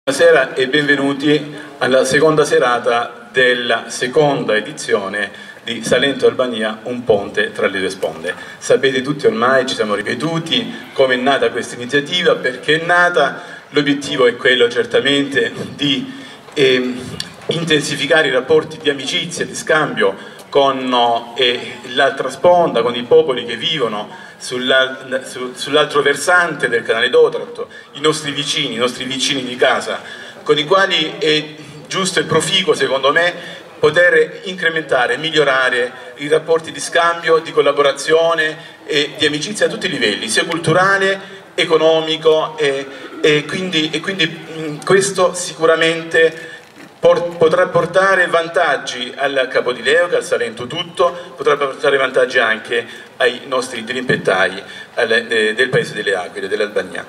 Buonasera e benvenuti alla seconda serata della seconda edizione di Salento Albania, un ponte tra le due sponde. Sapete tutti ormai, ci siamo ripetuti come è nata questa iniziativa, perché è nata. L'obiettivo è quello certamente di intensificare i rapporti di amicizia, di scambio con l'altra sponda, con i popoli che vivono sull'altro versante del canale d'Otranto, i nostri vicini di casa, con i quali è giusto e proficuo, secondo me, poter incrementare, migliorare i rapporti di scambio, di collaborazione e di amicizia a tutti i livelli, sia culturale, economico e quindi questo sicuramente potrà portare vantaggi al Capo di Leuca, al Salento tutto, potrà portare vantaggi anche ai nostri dirimpettai del Paese delle Aquile, dell'Albania.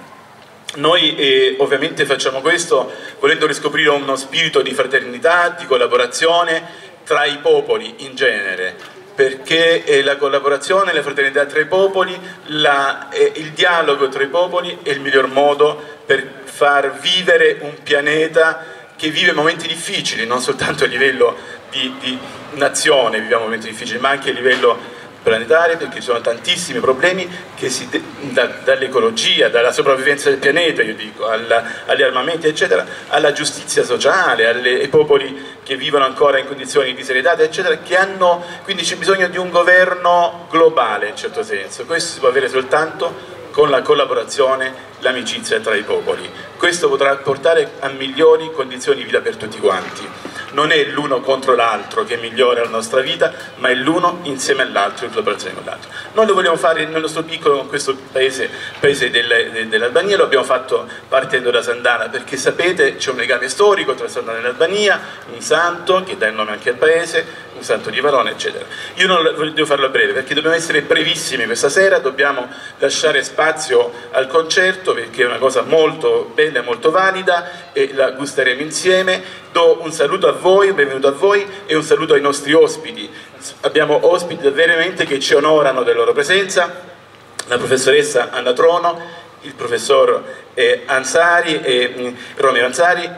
Noi ovviamente facciamo questo volendo riscoprire uno spirito di fraternità, di collaborazione tra i popoli in genere, perché la collaborazione, la fraternità tra i popoli, il dialogo tra i popoli è il miglior modo per far vivere un pianeta che vive momenti difficili, non soltanto a livello di nazione viviamo momenti difficili, ma anche a livello planetario, perché ci sono tantissimi problemi che dall'ecologia, dalla sopravvivenza del pianeta, io dico, agli armamenti eccetera, alla giustizia sociale, ai popoli che vivono ancora in condizioni diseredate eccetera, quindi c'è bisogno di un governo globale in certo senso. Questo si può avere soltanto con la collaborazione, l'amicizia tra i popoli. Questo potrà portare a migliori condizioni di vita per tutti quanti. Non è l'uno contro l'altro che migliora la nostra vita, ma è l'uno insieme all'altro, in collaborazione con l'altro. Noi lo vogliamo fare nel nostro piccolo, con questo paese dell'Albania, lo abbiamo fatto partendo da Sandana, perché sapete c'è un legame storico tra Sandana e l'Albania, un santo che dà il nome anche al paese, un santo di Varone eccetera. Io non devo farlo a breve perché dobbiamo essere brevissimi questa sera, dobbiamo lasciare spazio al concerto perché è una cosa molto bella e molto valida e la gusteremo insieme. Do un saluto a voi, un benvenuto a voi e un saluto ai nostri ospiti. Abbiamo ospiti veramente che ci onorano della loro presenza, la professoressa Anna Trono, il professor Romeo Ansari,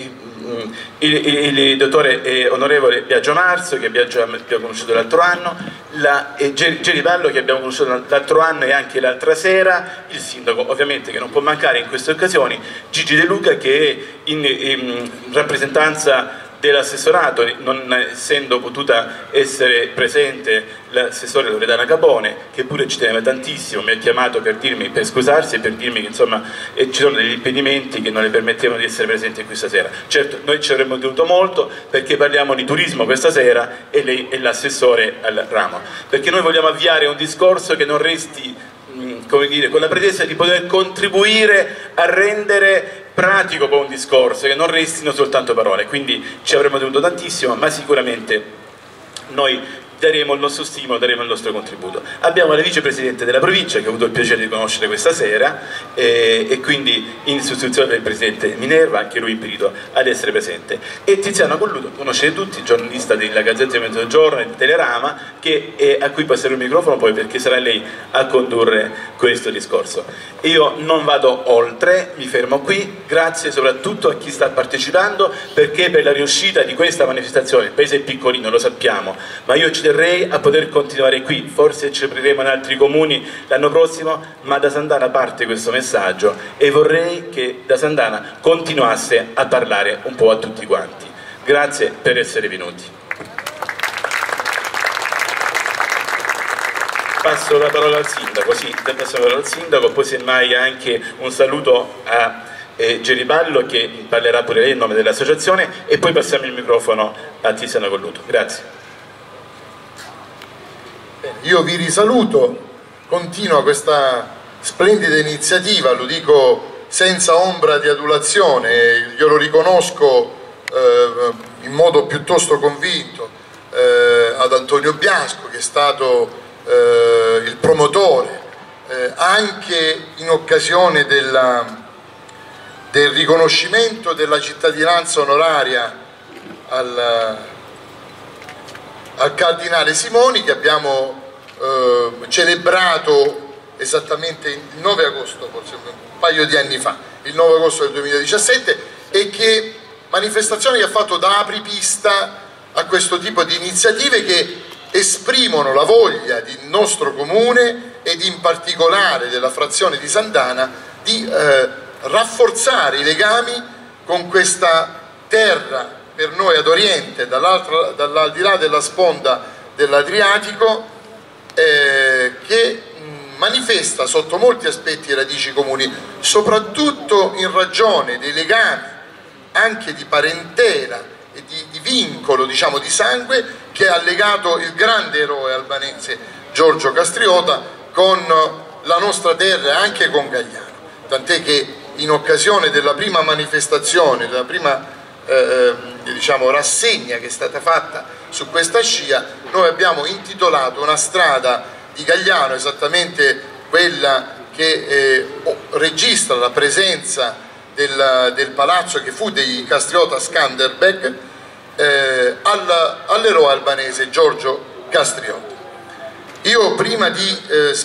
il dottore onorevole Biagio Marzo che abbiamo conosciuto l'altro anno, Geri Ballo che abbiamo conosciuto l'altro anno e anche l'altra sera, il sindaco ovviamente che non può mancare in queste occasioni, Gigi De Luca che è in rappresentanza dell'assessorato, non essendo potuta essere presente l'assessore Loredana Capone, che pure ci teneva tantissimo, mi ha chiamato per scusarsi e per dirmi che insomma ci sono degli impedimenti che non le permettevano di essere presenti questa sera. Certo, noi ci avremmo tenuto molto perché parliamo di turismo questa sera e lei è l'assessore al ramo, perché noi vogliamo avviare un discorso che non resti, come dire, con la pretesa di poter contribuire a rendere pratico poi un discorso, che non restino soltanto parole, quindi ci avremmo tenuto tantissimo, ma sicuramente noi daremo il nostro stimolo, daremo il nostro contributo. Abbiamo la vicepresidente della provincia che ho avuto il piacere di conoscere questa sera e quindi in sostituzione del presidente Minerva, anche lui impedito ad essere presente, e Tiziano Colluto, conoscete tutti, giornalista della Gazzetta di Mezzogiorno e di Telerama, a cui passerò il microfono poi perché sarà lei a condurre questo discorso. Io non vado oltre, mi fermo qui, grazie soprattutto a chi sta partecipando, perché per la riuscita di questa manifestazione, il paese è piccolino, lo sappiamo, ma io ci terrei a poter continuare qui, forse ci apriremo in altri comuni l'anno prossimo, ma da Sandana parte questo messaggio e vorrei che da Sandana continuasse a parlare un po' a tutti quanti. Grazie per essere venuti. Passo la parola al sindaco, poi semmai anche un saluto a Geri Ballo che parlerà pure lei in nome dell'associazione e poi passiamo il microfono a Tiziano Colluto. Grazie. Io vi risaluto, continua questa splendida iniziativa, lo dico senza ombra di adulazione, io lo riconosco in modo piuttosto convinto ad Antonio Biasco che è stato il promotore anche in occasione del riconoscimento della cittadinanza onoraria al Cardinale Simoni, che abbiamo celebrato esattamente il 9 agosto, forse un paio di anni fa, il 9 agosto del 2017, e che manifestazione che ha fatto da apripista a questo tipo di iniziative che esprimono la voglia del nostro comune ed in particolare della frazione di Sant'Ana di rafforzare i legami con questa terra per noi ad oriente, dall'aldilà della sponda dell'Adriatico, che manifesta sotto molti aspetti radici comuni, soprattutto in ragione dei legami anche di parentela e di vincolo, diciamo, di sangue che ha legato il grande eroe albanese Giorgio Castriota con la nostra terra e anche con Gagliano. Tant'è che in occasione della prima manifestazione, della prima diciamo, rassegna che è stata fatta su questa scia, noi abbiamo intitolato una strada di Gagliano, esattamente quella che registra la presenza del palazzo che fu dei Castriota Skanderbeg, all'eroe albanese Giorgio Castriota. Io prima di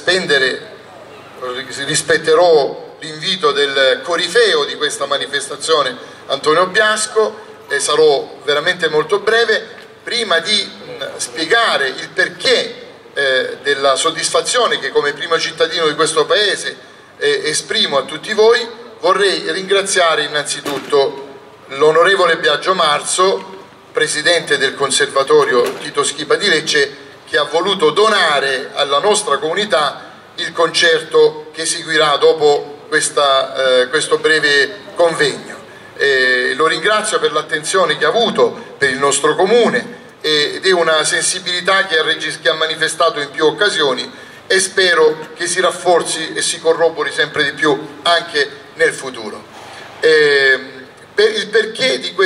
rispetterò l'invito del corifeo di questa manifestazione, Antonio Biasco, e sarò veramente molto breve. Prima di spiegare il perché della soddisfazione che come primo cittadino di questo paese esprimo a tutti voi, vorrei ringraziare innanzitutto l'onorevole Biagio Marzo, presidente del Conservatorio Tito Schipa di Lecce, che ha voluto donare alla nostra comunità il concerto che seguirà dopo questo breve convegno. Lo ringrazio per l'attenzione che ha avuto per il nostro comune ed è una sensibilità che ha manifestato in più occasioni, e spero che si rafforzi e si corrobori sempre di più anche nel futuro. Per il perché di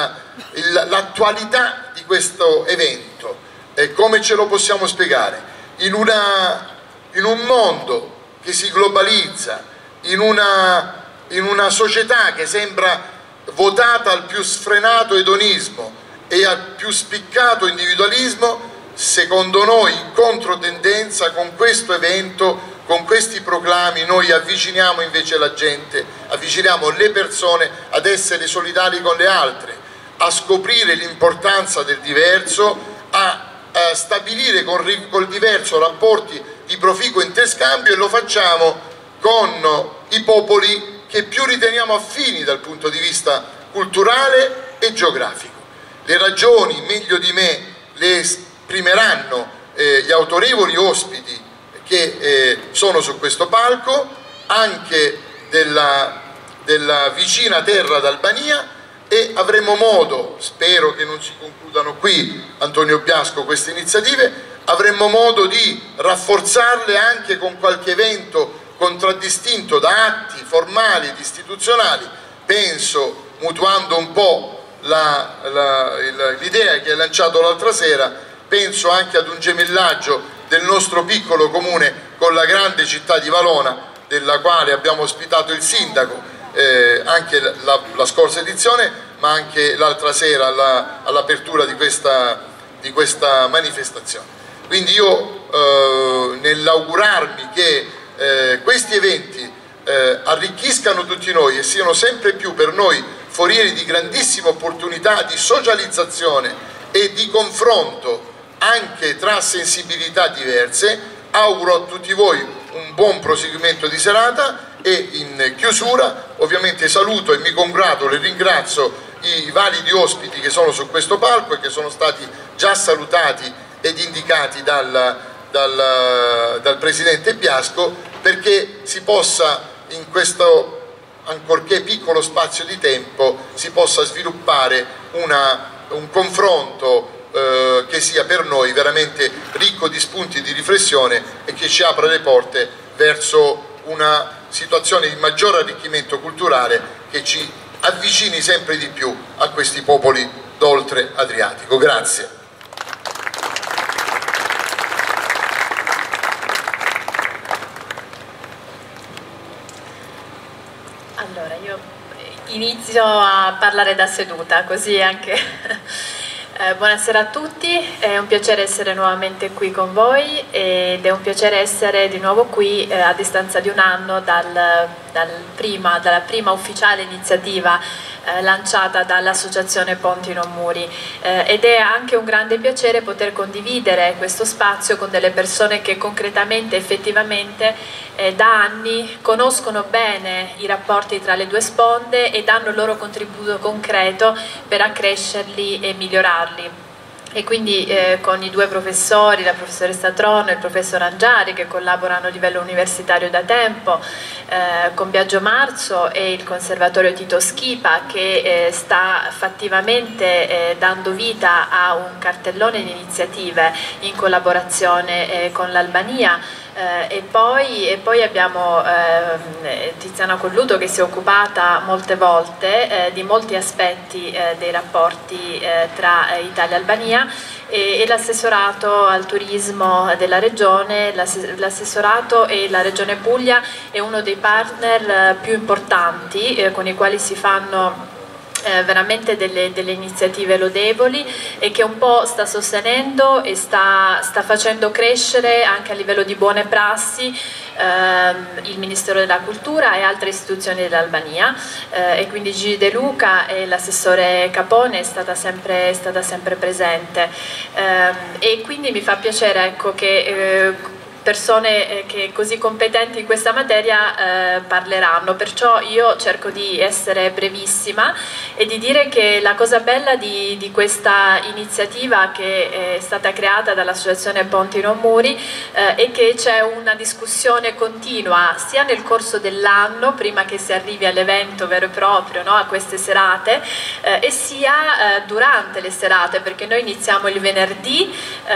l'attualità di questo evento, come ce lo possiamo spiegare? In un mondo che si globalizza, in una società che sembra votata al più sfrenato edonismo e al più spiccato individualismo, secondo noi in controtendenza con questo evento, con questi proclami, noi avviciniamo invece la gente, avviciniamo le persone ad essere solidali con le altre, a scoprire l'importanza del diverso, a stabilire col diverso rapporti di proficuo interscambio, e lo facciamo con i popoli che più riteniamo affini dal punto di vista culturale e geografico. Le ragioni meglio di me le esprimeranno gli autorevoli ospiti che sono su questo palco, anche della vicina terra d'Albania, e avremo modo, spero che non si concludano qui, Antonio Biasco, queste iniziative, avremo modo di rafforzarle anche con qualche evento contraddistinto da atti formali ed istituzionali. Penso, mutuando un po' l'idea che hai lanciato l'altra sera, penso anche ad un gemellaggio del nostro piccolo comune con la grande città di Valona, della quale abbiamo ospitato il sindaco anche la scorsa edizione, ma anche l'altra sera all'apertura di questa manifestazione. Quindi io, nell'augurarmi che questi eventi arricchiscano tutti noi e siano sempre più per noi forieri di grandissime opportunità di socializzazione e di confronto anche tra sensibilità diverse, auguro a tutti voi un buon proseguimento di serata, e in chiusura ovviamente saluto e mi congratulo e ringrazio i validi ospiti che sono su questo palco e che sono stati già salutati ed indicati dal presidente Biasco, perché si possa in questo ancorché piccolo spazio di tempo si possa sviluppare un confronto che sia per noi veramente ricco di spunti di riflessione e che ci apra le porte verso una situazione di maggior arricchimento culturale che ci avvicini sempre di più a questi popoli d'oltre Adriatico. Grazie. Allora, io inizio a parlare da seduta, così anche... buonasera a tutti, è un piacere essere nuovamente qui con voi ed è un piacere essere di nuovo qui a distanza di un anno dalla prima ufficiale iniziativa lanciata dall'associazione Ponti Non Muri, ed è anche un grande piacere poter condividere questo spazio con delle persone che concretamente, effettivamente, da anni conoscono bene i rapporti tra le due sponde e danno il loro contributo concreto per accrescerli e migliorarli. E quindi con i due professori, la professoressa Tron e il professor Angiari, che collaborano a livello universitario da tempo, con Biagio Marzo e il Conservatorio Tito Schipa, che sta fattivamente dando vita a un cartellone di iniziative in collaborazione con l'Albania. E poi abbiamo Tiziana Colluto, che si è occupata molte volte di molti aspetti dei rapporti tra Italia e Albania, e l'assessorato al turismo della regione. L'assessorato e la regione Puglia è uno dei partner più importanti con i quali si fanno veramente delle iniziative lodevoli, e che un po' sta sostenendo e sta facendo crescere anche a livello di buone prassi il Ministero della Cultura e altre istituzioni dell'Albania, e quindi Gigi De Luca e l'assessore Capone è stata sempre presente, e quindi mi fa piacere, ecco, che persone che così competenti in questa materia parleranno, perciò io cerco di essere brevissima e di dire che la cosa bella di questa iniziativa, che è stata creata dall'associazione Ponti Non Muri, è che c'è una discussione continua sia nel corso dell'anno, prima che si arrivi all'evento vero e proprio, no? A queste serate, e sia durante le serate, perché noi iniziamo il venerdì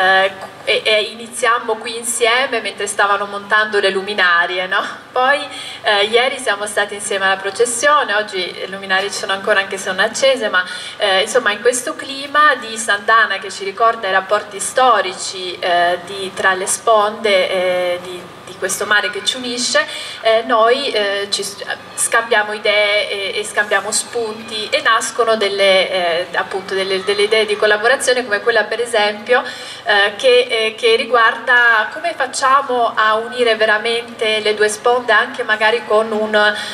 e iniziamo qui insieme mentre stavano montando le luminarie, no? Poi ieri siamo stati insieme alla processione, oggi le luminarie ci sono ancora anche se non accese, ma insomma in questo clima di Sant'Anna che ci ricorda i rapporti storici tra le sponde di questo mare che ci unisce, noi ci scambiamo idee e scambiamo spunti, e nascono appunto delle idee di collaborazione, come quella per esempio che riguarda come facciamo a unire veramente le due sponde, anche magari con un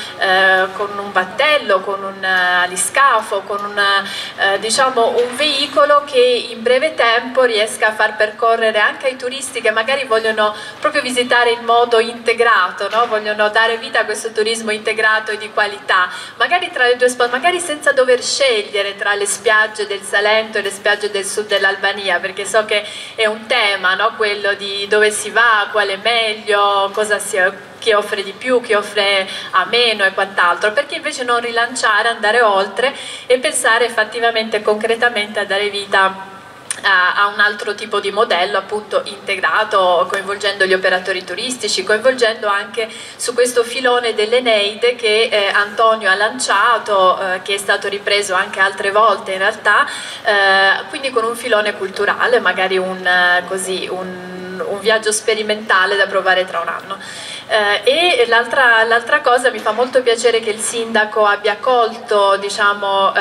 battello, con un aliscafo, con diciamo un veicolo che in breve tempo riesca a far percorrere anche ai turisti che magari vogliono proprio visitare in modo integrato, no? Vogliono dare vita a questo turismo integrato e di qualità, magari tra le due sponde, magari senza dover scegliere tra le spiagge del Salento e le spiagge del sud dell'Albania, perché so che è un tema, no? Quello di dove si va, qual è meglio, chi offre di più, chi offre a meno e quant'altro, perché invece non rilanciare, andare oltre e pensare effettivamente, concretamente a dare vita a un altro tipo di modello, appunto integrato, coinvolgendo gli operatori turistici, coinvolgendo anche su questo filone dell'Eneide che Antonio ha lanciato, che è stato ripreso anche altre volte in realtà, quindi con un filone culturale, magari un viaggio sperimentale da provare tra un anno. E l'altra cosa, mi fa molto piacere che il sindaco abbia colto, diciamo,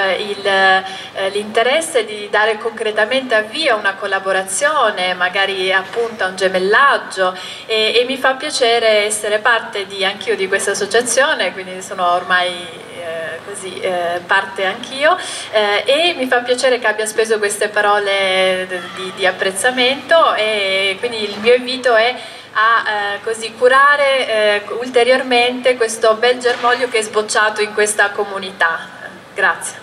l'interesse di dare concretamente avvio a una collaborazione, magari appunto a un gemellaggio, e mi fa piacere essere parte anch'io di questa associazione, quindi sono ormai parte anch'io, e mi fa piacere che abbia speso queste parole di apprezzamento, e quindi il mio invito è a curare ulteriormente questo bel germoglio che è sbocciato in questa comunità. Grazie.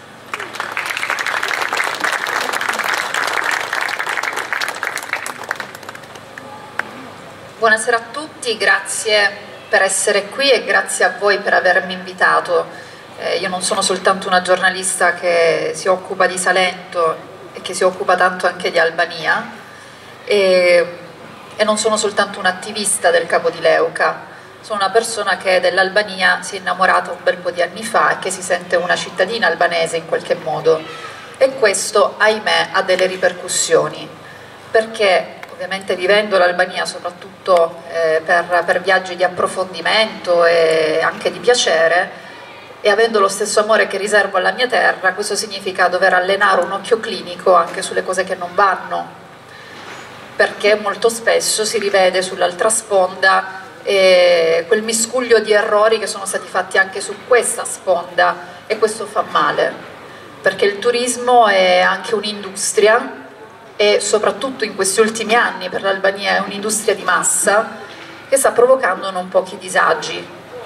Buonasera a tutti, grazie per essere qui e grazie a voi per avermi invitato. Io non sono soltanto una giornalista che si occupa di Salento e che si occupa tanto anche di Albania, e non sono soltanto un'attivista del Capo di Leuca, sono una persona che dell'Albania si è innamorata un bel po' di anni fa e che si sente una cittadina albanese in qualche modo, e questo, ahimè, ha delle ripercussioni, perché ovviamente vivendo l'Albania soprattutto per viaggi di approfondimento e anche di piacere, e avendo lo stesso amore che riservo alla mia terra, questo significa dover allenare un occhio clinico anche sulle cose che non vanno, perché molto spesso si rivede sull'altra sponda quel miscuglio di errori che sono stati fatti anche su questa sponda, e questo fa male, perché il turismo è anche un'industria, e soprattutto in questi ultimi anni per l'Albania è un'industria di massa che sta provocando non pochi disagi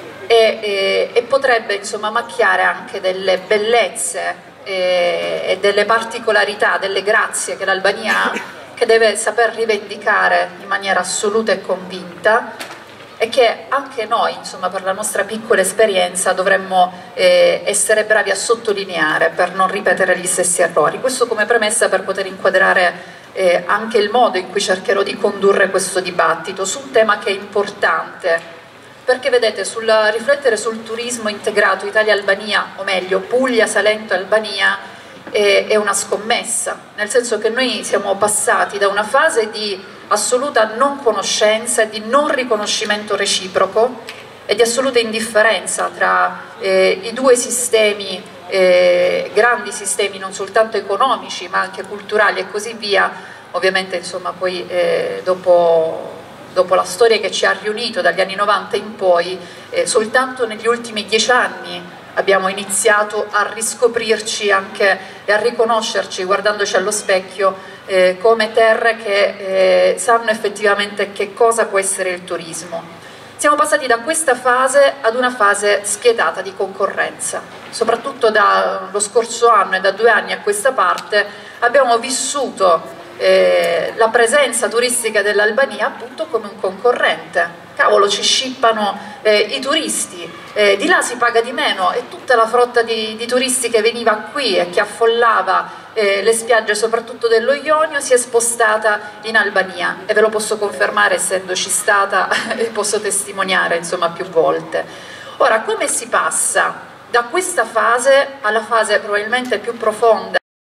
e potrebbe insomma macchiare anche delle bellezze e delle particolarità, delle grazie che l'Albania ha, che deve saper rivendicare in maniera assoluta e convinta, e che anche noi, insomma, per la nostra piccola esperienza dovremmo essere bravi a sottolineare per non ripetere gli stessi errori. Questo come premessa per poter inquadrare anche il modo in cui cercherò di condurre questo dibattito su un tema che è importante, perché vedete, riflettere sul turismo integrato Italia-Albania, o meglio Puglia, Salento, Albania, è una scommessa, nel senso che noi siamo passati da una fase di assoluta non conoscenza e di non riconoscimento reciproco e di assoluta indifferenza tra i due sistemi, grandi sistemi non soltanto economici ma anche culturali e così via. Ovviamente insomma poi dopo la storia che ci ha riunito dagli anni 90 in poi, soltanto negli ultimi 10 anni abbiamo iniziato a riscoprirci anche e a riconoscerci guardandoci allo specchio come terre che sanno effettivamente che cosa può essere il turismo. Siamo passati da questa fase ad una fase spietata di concorrenza, soprattutto dallo scorso anno e da 2 anni a questa parte abbiamo vissuto la presenza turistica dell'Albania appunto come un concorrente. Cavolo, ci scippano i turisti, di là si paga di meno, e tutta la frotta di turisti che veniva qui e che affollava le spiagge soprattutto dello Ionio si è spostata in Albania, e ve lo posso confermare essendoci stata e posso testimoniare insomma più volte. Ora, come si passa da questa fase alla fase probabilmente più profonda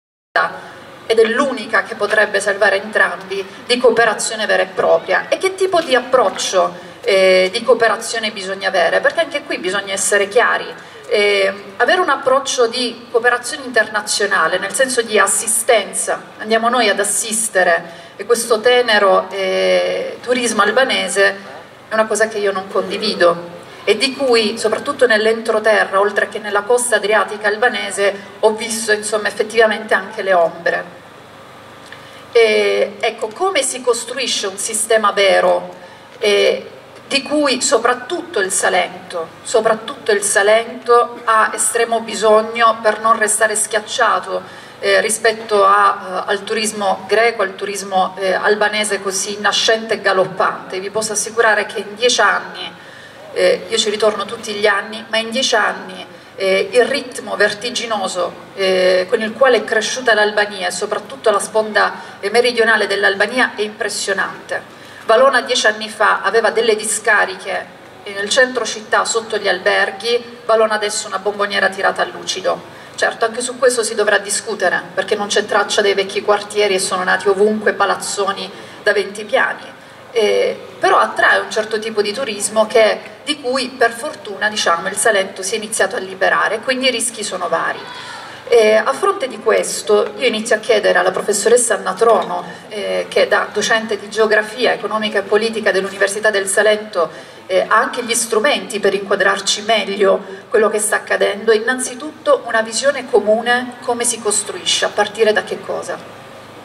ed è l'unica che potrebbe salvare entrambi, di cooperazione vera e propria? E che tipo di approccio di cooperazione bisogna avere? Perché anche qui bisogna essere chiari. Avere un approccio di cooperazione internazionale, nel senso di assistenza, andiamo noi ad assistere questo tenero turismo albanese, è una cosa che io non condivido e di cui soprattutto nell'entroterra, oltre che nella costa adriatica albanese, ho visto insomma effettivamente anche le ombre. Ecco, come si costruisce un sistema vero di cui soprattutto il Salento ha estremo bisogno per non restare schiacciato rispetto al turismo greco, al turismo albanese così nascente e galoppante. Vi posso assicurare che in 10 anni, io ci ritorno tutti gli anni, ma in 10 anni il ritmo vertiginoso con il quale è cresciuta l'Albania e soprattutto la sponda meridionale dell'Albania è impressionante. Valona 10 anni fa aveva delle discariche nel centro città sotto gli alberghi, Valona adesso una bomboniera tirata a lucido. Certo, anche su questo si dovrà discutere, perché non c'è traccia dei vecchi quartieri e sono nati ovunque palazzoni da 20 piani. Però attrae un certo tipo di turismo di cui per fortuna diciamo, il Salento si è iniziato a liberare, quindi i rischi sono vari. A fronte di questo io inizio a chiedere alla professoressa Anna Trono, che da docente di geografia economica e politica dell'Università del Salento ha anche gli strumenti per inquadrarci meglio quello che sta accadendo, innanzitutto una visione comune, come si costruisce, a partire da che cosa?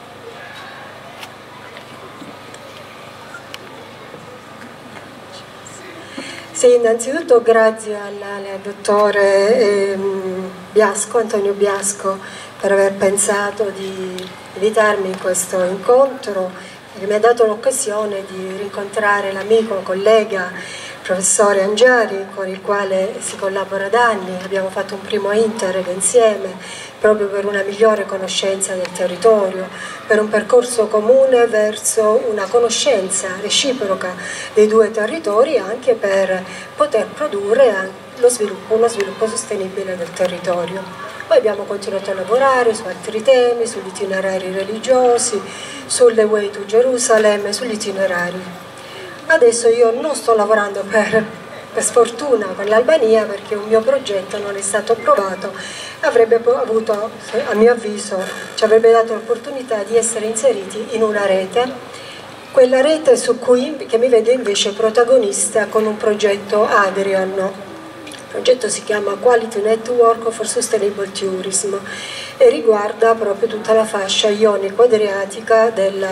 Sì, innanzitutto grazie al dottore Antonio Biasco per aver pensato di invitarmi in questo incontro, che mi ha dato l'occasione di rincontrare l'amico, collega, professore Angiari, con il quale si collabora da anni. Abbiamo fatto un primo interreg insieme proprio per una migliore conoscenza del territorio, per un percorso comune verso una conoscenza reciproca dei due territori, anche per poter produrre uno sviluppo sostenibile del territorio. Poi abbiamo continuato a lavorare su altri temi, sugli itinerari religiosi, sulle Way to Gerusalemme, sugli itinerari. Adesso io non sto lavorando per sfortuna con l'Albania, perché un mio progetto non è stato approvato, avrebbe avuto, a mio avviso, ci avrebbe dato l'opportunità di essere inseriti in una rete quella rete che mi vede invece protagonista con un progetto Adrian. Il progetto si chiama Quality Network for Sustainable Tourism e riguarda proprio tutta la fascia ionico-adriatica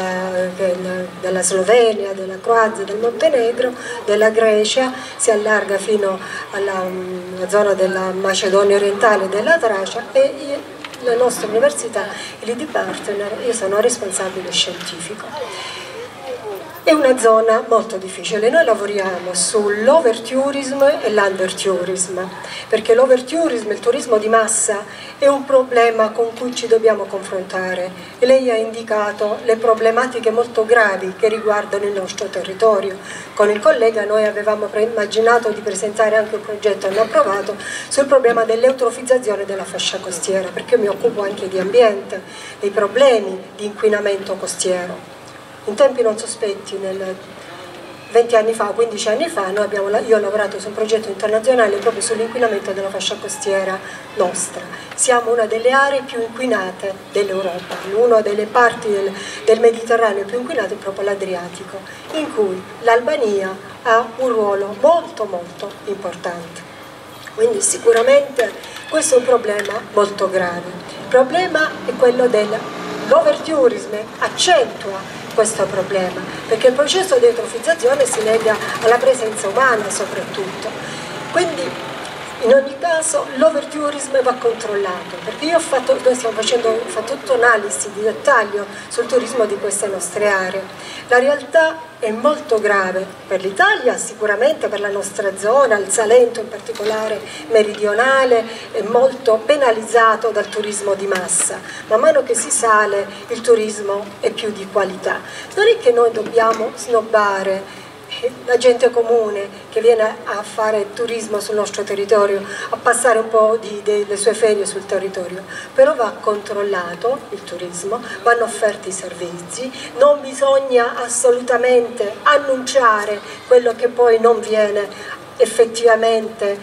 della Slovenia, della Croazia, del Montenegro, della Grecia, si allarga fino alla zona della Macedonia orientale e della Tracia e la nostra università, l'ID Partner, io sono responsabile scientifico. È una zona molto difficile, noi lavoriamo sull'overtourism e l'undertourism, perché l'overtourism, il turismo di massa, è un problema con cui ci dobbiamo confrontare e lei ha indicato le problematiche molto gravi che riguardano il nostro territorio. Con il collega noi avevamo immaginato di presentare anche un progetto non approvato sul problema dell'eutrofizzazione della fascia costiera, perché io mi occupo anche di ambiente, dei problemi di inquinamento costiero. In tempi non sospetti, 20 anni fa, 15 anni fa, io ho lavorato su un progetto internazionale proprio sull'inquinamento della fascia costiera nostra. Siamo una delle aree più inquinate dell'Europa, una delle parti del Mediterraneo più inquinate è proprio l'Adriatico, in cui l'Albania ha un ruolo molto molto importante. Quindi sicuramente questo è un problema molto grave. Il problema è quello dell'overtourism, accentua questo problema, perché il processo di eutrofizzazione si lega alla presenza umana soprattutto. Quindi in ogni caso l'overtourism va controllato, perché noi stiamo facendo tutta un'analisi di dettaglio sul turismo di queste nostre aree. La realtà è molto grave per l'Italia, sicuramente per la nostra zona, il Salento in particolare meridionale è molto penalizzato dal turismo di massa. Man mano che si sale il turismo è più di qualità. Non è che noi dobbiamo snobbare la gente comune che viene a fare turismo sul nostro territorio, a passare un po' delle sue ferie sul territorio, però va controllato il turismo, vanno offerti i servizi, non bisogna assolutamente annunciare quello che poi non viene effettivamente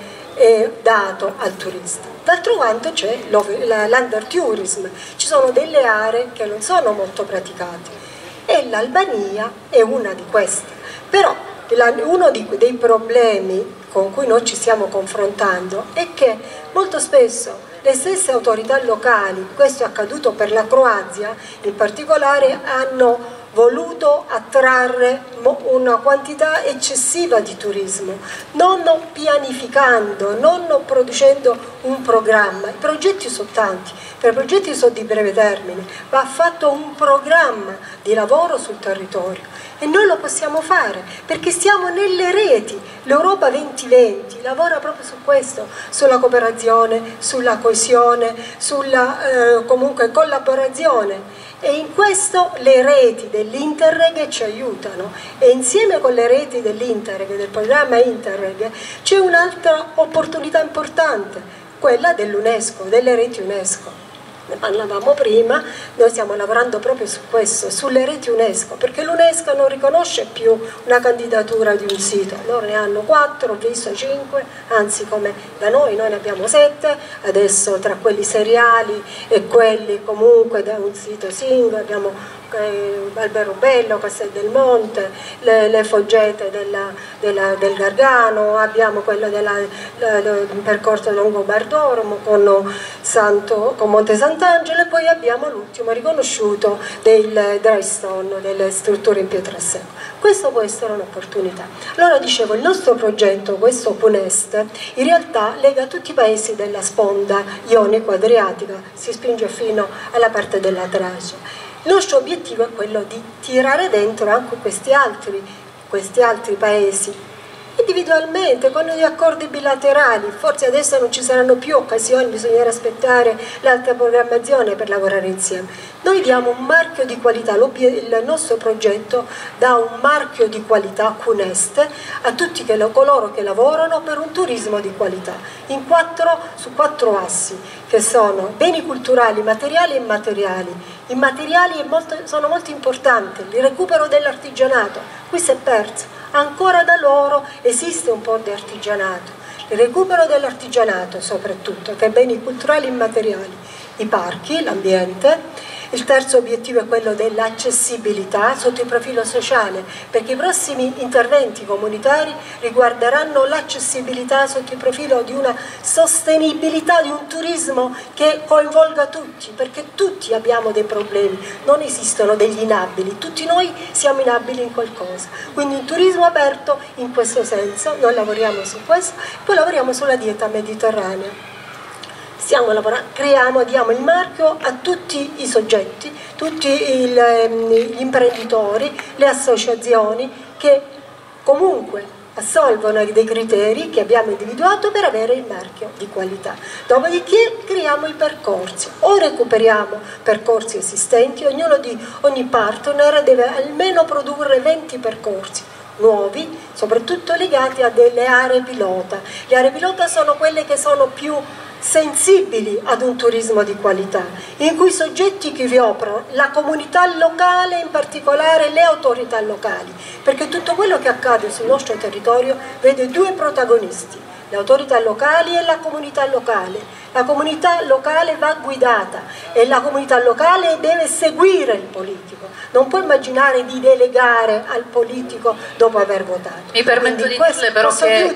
dato al turista. D'altro canto c'è l'undertourism, ci sono delle aree che non sono molto praticate e l'Albania è una di queste. Però uno dei problemi con cui noi ci stiamo confrontando è che molto spesso le stesse autorità locali, questo è accaduto per la Croazia in particolare, hanno voluto attrarre una quantità eccessiva di turismo, non pianificando, non producendo un programma. I progetti sono tanti, per i progetti sono di breve termine, va fatto un programma di lavoro sul territorio e noi lo possiamo fare perché stiamo nelle reti. L'Europa 2020 lavora proprio su questo, sulla cooperazione, sulla coesione, sulla comunque collaborazione. E in questo le reti dell'Interreg ci aiutano e insieme con le reti dell'Interreg, del programma Interreg, c'è un'altra opportunità importante, quella dell'UNESCO, delle reti UNESCO. Ne parlavamo prima, noi stiamo lavorando proprio su questo, sulle reti UNESCO, perché l'UNESCO non riconosce più una candidatura di un sito, loro ne hanno 4, ho visto 5, anzi come da noi ne abbiamo 7, adesso tra quelli seriali e quelli comunque da un sito singolo abbiamo Alberobello, Castel del Monte, le Foggete del Gargano, abbiamo quello del percorso lungo Bardoromo con Monte Sant'Angelo e poi abbiamo l'ultimo riconosciuto del dry stone, delle strutture in pietrasecco. Questo può essere un'opportunità. Allora dicevo, il nostro progetto, questo PUNEST, in realtà lega tutti i paesi della sponda ionico-adriatica, si spinge fino alla parte della Tracia. Il nostro obiettivo è quello di tirare dentro anche questi altri paesi individualmente, con gli accordi bilaterali. Forse adesso non ci saranno più occasioni, bisognerà aspettare l'altra programmazione per lavorare insieme. Noi diamo un marchio di qualità, il nostro progetto dà un marchio di qualità CUNEST a tutti coloro che lavorano per un turismo di qualità, su 4 assi, che sono beni culturali, materiali e immateriali. I materiali sono molto importanti, il recupero dell'artigianato, qui si è perso. Ancora da loro esiste un po' di artigianato, il recupero dell'artigianato soprattutto, che è beni culturali immateriali, i parchi, l'ambiente, Il terzo obiettivo è quello dell'accessibilità sotto il profilo sociale, perché i prossimi interventi comunitari riguarderanno l'accessibilità sotto il profilo di una sostenibilità di un turismo che coinvolga tutti, perché tutti abbiamo dei problemi, non esistono degli inabili, tutti noi siamo inabili in qualcosa. Quindi un turismo aperto in questo senso, noi lavoriamo su questo, poi lavoriamo sulla dieta mediterranea. Stiamo lavorando, diamo il marchio a tutti i soggetti, tutti gli imprenditori, le associazioni che comunque assolvono dei criteri che abbiamo individuato per avere il marchio di qualità. Dopodiché creiamo i percorsi, o recuperiamo percorsi esistenti, ogni partner deve almeno produrre 20 percorsi nuovi, soprattutto legati a delle aree pilota. Le aree pilota sono quelle che sono più sensibili ad un turismo di qualità, in cui i soggetti che vi operano, la comunità locale, in particolare le autorità locali, perché tutto quello che accade sul nostro territorio vede due protagonisti, le autorità locali e la comunità locale. La comunità locale va guidata e la comunità locale deve seguire il politico, non può immaginare di delegare al politico dopo aver votato. Mi permetto di dirle però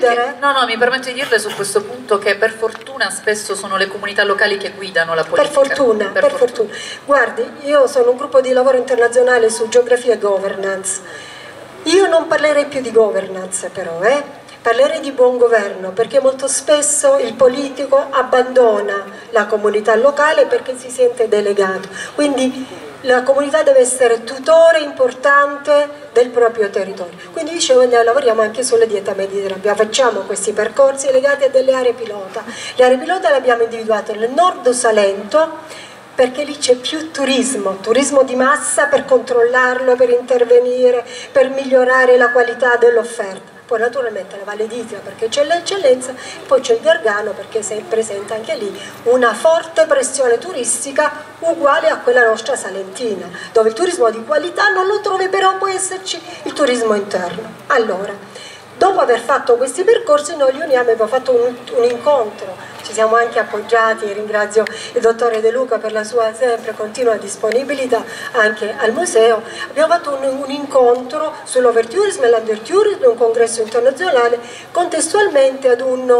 mi permetto di dirle su questo punto che per fortuna spesso sono le comunità locali che guidano la politica. Per fortuna. Guardi, io sono un gruppo di lavoro internazionale su geografia e governance. Io non parlerei più di governance però, parlerei di buon governo, perché molto spesso il politico abbandona la comunità locale perché si sente delegato. Quindi la comunità deve essere tutore importante del proprio territorio. Quindi dicevo, lavoriamo anche sulla dieta mediterranea, facciamo questi percorsi legati a delle aree pilota. Le aree pilota le abbiamo individuate nel nord Salento, perché lì c'è più turismo di massa per controllarlo, per intervenire, per migliorare la qualità dell'offerta. Poi naturalmente la Valle d'Itria perché c'è l'eccellenza, poi c'è il Gargano perché si presenta anche lì una forte pressione turistica uguale a quella nostra salentina, dove il turismo di qualità non lo trovi, però può esserci il turismo interno. Allora, dopo aver fatto questi percorsi noi li uniamo, abbiamo fatto un incontro, ci siamo anche appoggiati, e ringrazio il dottore De Luca per la sua sempre continua disponibilità anche al museo. Abbiamo fatto un incontro sull'overtourism e l'undertourism, un congresso internazionale, contestualmente ad un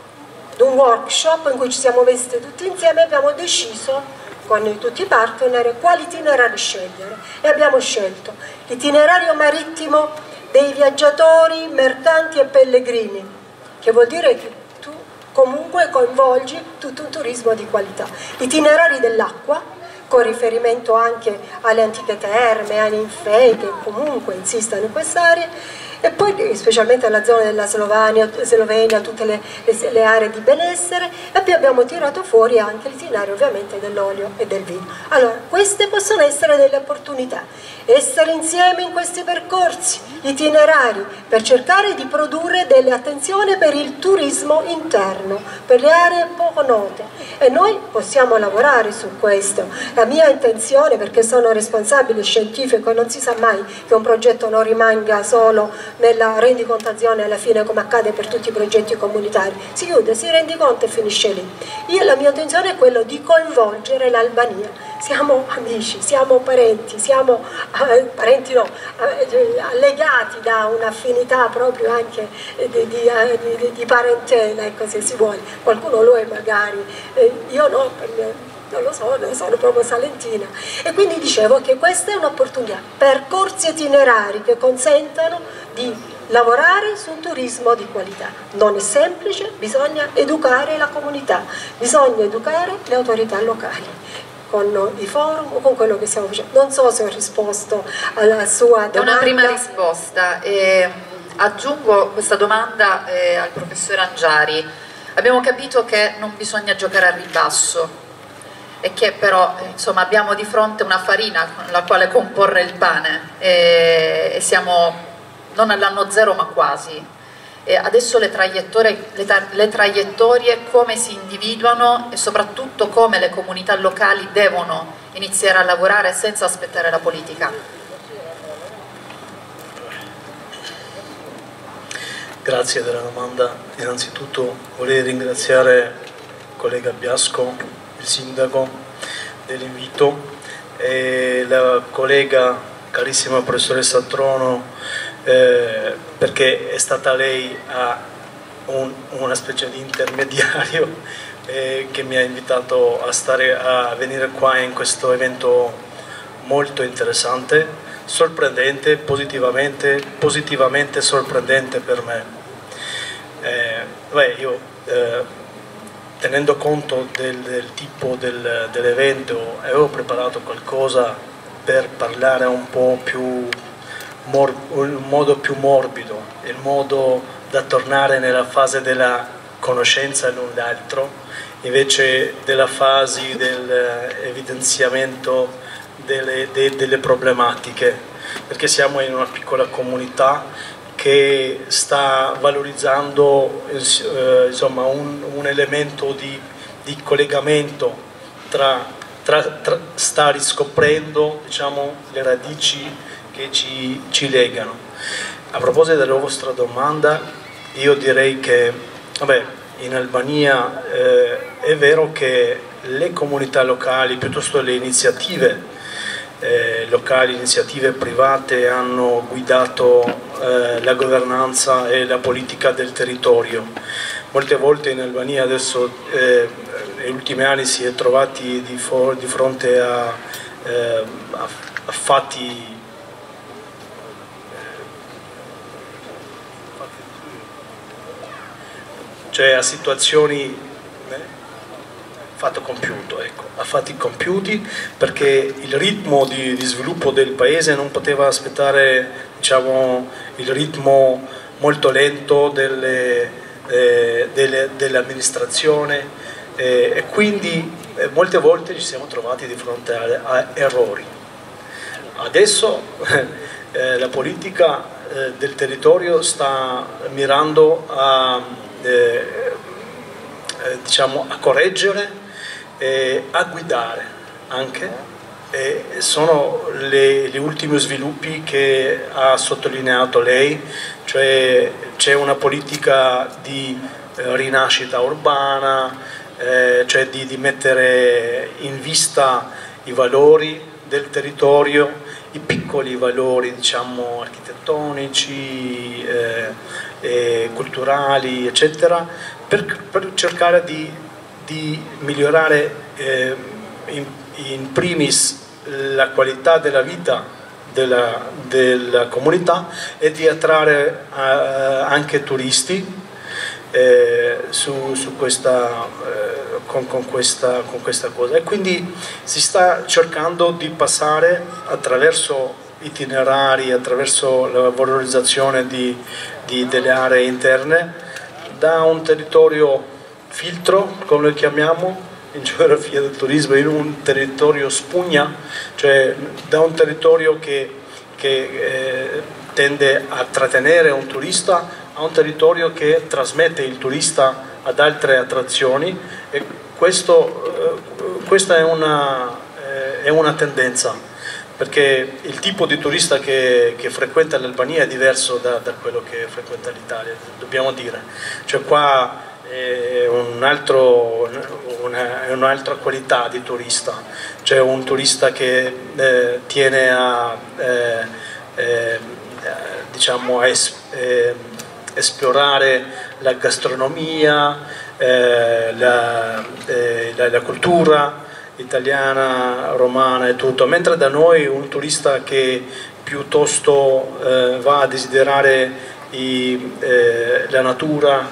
workshop in cui ci siamo messi tutti insieme e abbiamo deciso con tutti i partner quali itinerari scegliere, e abbiamo scelto l'itinerario marittimo dei viaggiatori, mercanti e pellegrini, che vuol dire che tu comunque coinvolgi tutto un turismo di qualità. Itinerari dell'acqua, con riferimento anche alle antiche terme, ai ninfei che comunque insistono in quest'area, e poi specialmente alla zona della Slovenia, tutte le aree di benessere, e poi abbiamo tirato fuori anche l'itinerario ovviamente dell'olio e del vino. Allora, queste possono essere delle opportunità, essere insieme in questi percorsi, itinerari, per cercare di produrre delle attenzioni per il turismo interno, per le aree poco note, e noi possiamo lavorare su questo. La mia intenzione, perché sono responsabile scientifico e non si sa mai che un progetto non rimanga solo nella rendicontazione alla fine, come accade per tutti i progetti comunitari, si chiude, si rendi conto e finisce lì. La mia intenzione è quella di coinvolgere l'Albania. Siamo amici, siamo parenti, siamo legati da un'affinità proprio anche di parentela, ecco, se si vuole. Qualcuno lo è magari, io no, non lo so, ne sono proprio salentina. E quindi dicevo che questa è un'opportunità, percorsi itinerari che consentano di lavorare su un turismo di qualità. Non è semplice, bisogna educare la comunità, bisogna educare le autorità locali con i forum o con quello che stiamo facendo. Non so se ho risposto alla sua domanda. È una prima risposta. Aggiungo questa domanda al professore Angiari. Abbiamo capito che non bisogna giocare al ribasso e che però insomma abbiamo di fronte una farina con la quale comporre il pane e siamo non all'anno zero ma quasi. Adesso le traiettorie come si individuano e soprattutto come le comunità locali devono iniziare a lavorare senza aspettare la politica. Grazie della domanda. Innanzitutto vorrei ringraziare il collega Biasco, il sindaco, dell'invito e la collega carissima professoressa Trono, perché è stata lei una specie di intermediario che mi ha invitato a venire qua in questo evento molto interessante, sorprendente, positivamente sorprendente per me. Io tenendo conto del tipo dell'evento avevo preparato qualcosa per parlare un po' più in modo più morbido, in modo da tornare nella fase della conoscenza l'un l'altro, invece della fase dell'evidenziamento delle problematiche, perché siamo in una piccola comunità che sta valorizzando insomma, un elemento di collegamento sta riscoprendo, diciamo, le radici che ci legano. A proposito della vostra domanda, io direi che in Albania è vero che le comunità locali, piuttosto le iniziative locali, iniziative private hanno guidato la governanza e la politica del territorio. Molte volte in Albania adesso negli ultimi anni si è trovati di fronte a fatti cioè a situazioni a fatti compiuti, perché il ritmo di sviluppo del paese non poteva aspettare, diciamo, il ritmo molto lento dell'amministrazione e quindi molte volte ci siamo trovati di fronte a errori. Adesso la politica del territorio sta mirando diciamo, a correggere e a guidare anche, e sono gli ultimi sviluppi che ha sottolineato lei, cioè c'è una politica di rinascita urbana, cioè di mettere in vista i valori del territorio, i piccoli valori, diciamo, architettonici, culturali, eccetera, per cercare di migliorare in primis la qualità della vita della comunità e di attrarre anche turisti con questa cosa, e quindi si sta cercando di passare attraverso itinerari, attraverso la valorizzazione delle aree interne, da un territorio filtro, come lo chiamiamo in geografia del turismo, in un territorio spugna, cioè da un territorio che tende a trattenere un turista a un territorio che trasmette il turista ad altre attrazioni, e questa è una tendenza, perché il tipo di turista che frequenta l'Albania è diverso da quello che frequenta l'Italia, dobbiamo dire. Cioè qua è un'altra qualità di turista, c'è un turista che tiene a diciamo a esplorare la gastronomia, la cultura italiana, romana e tutto, mentre da noi un turista che piuttosto va a desiderare la natura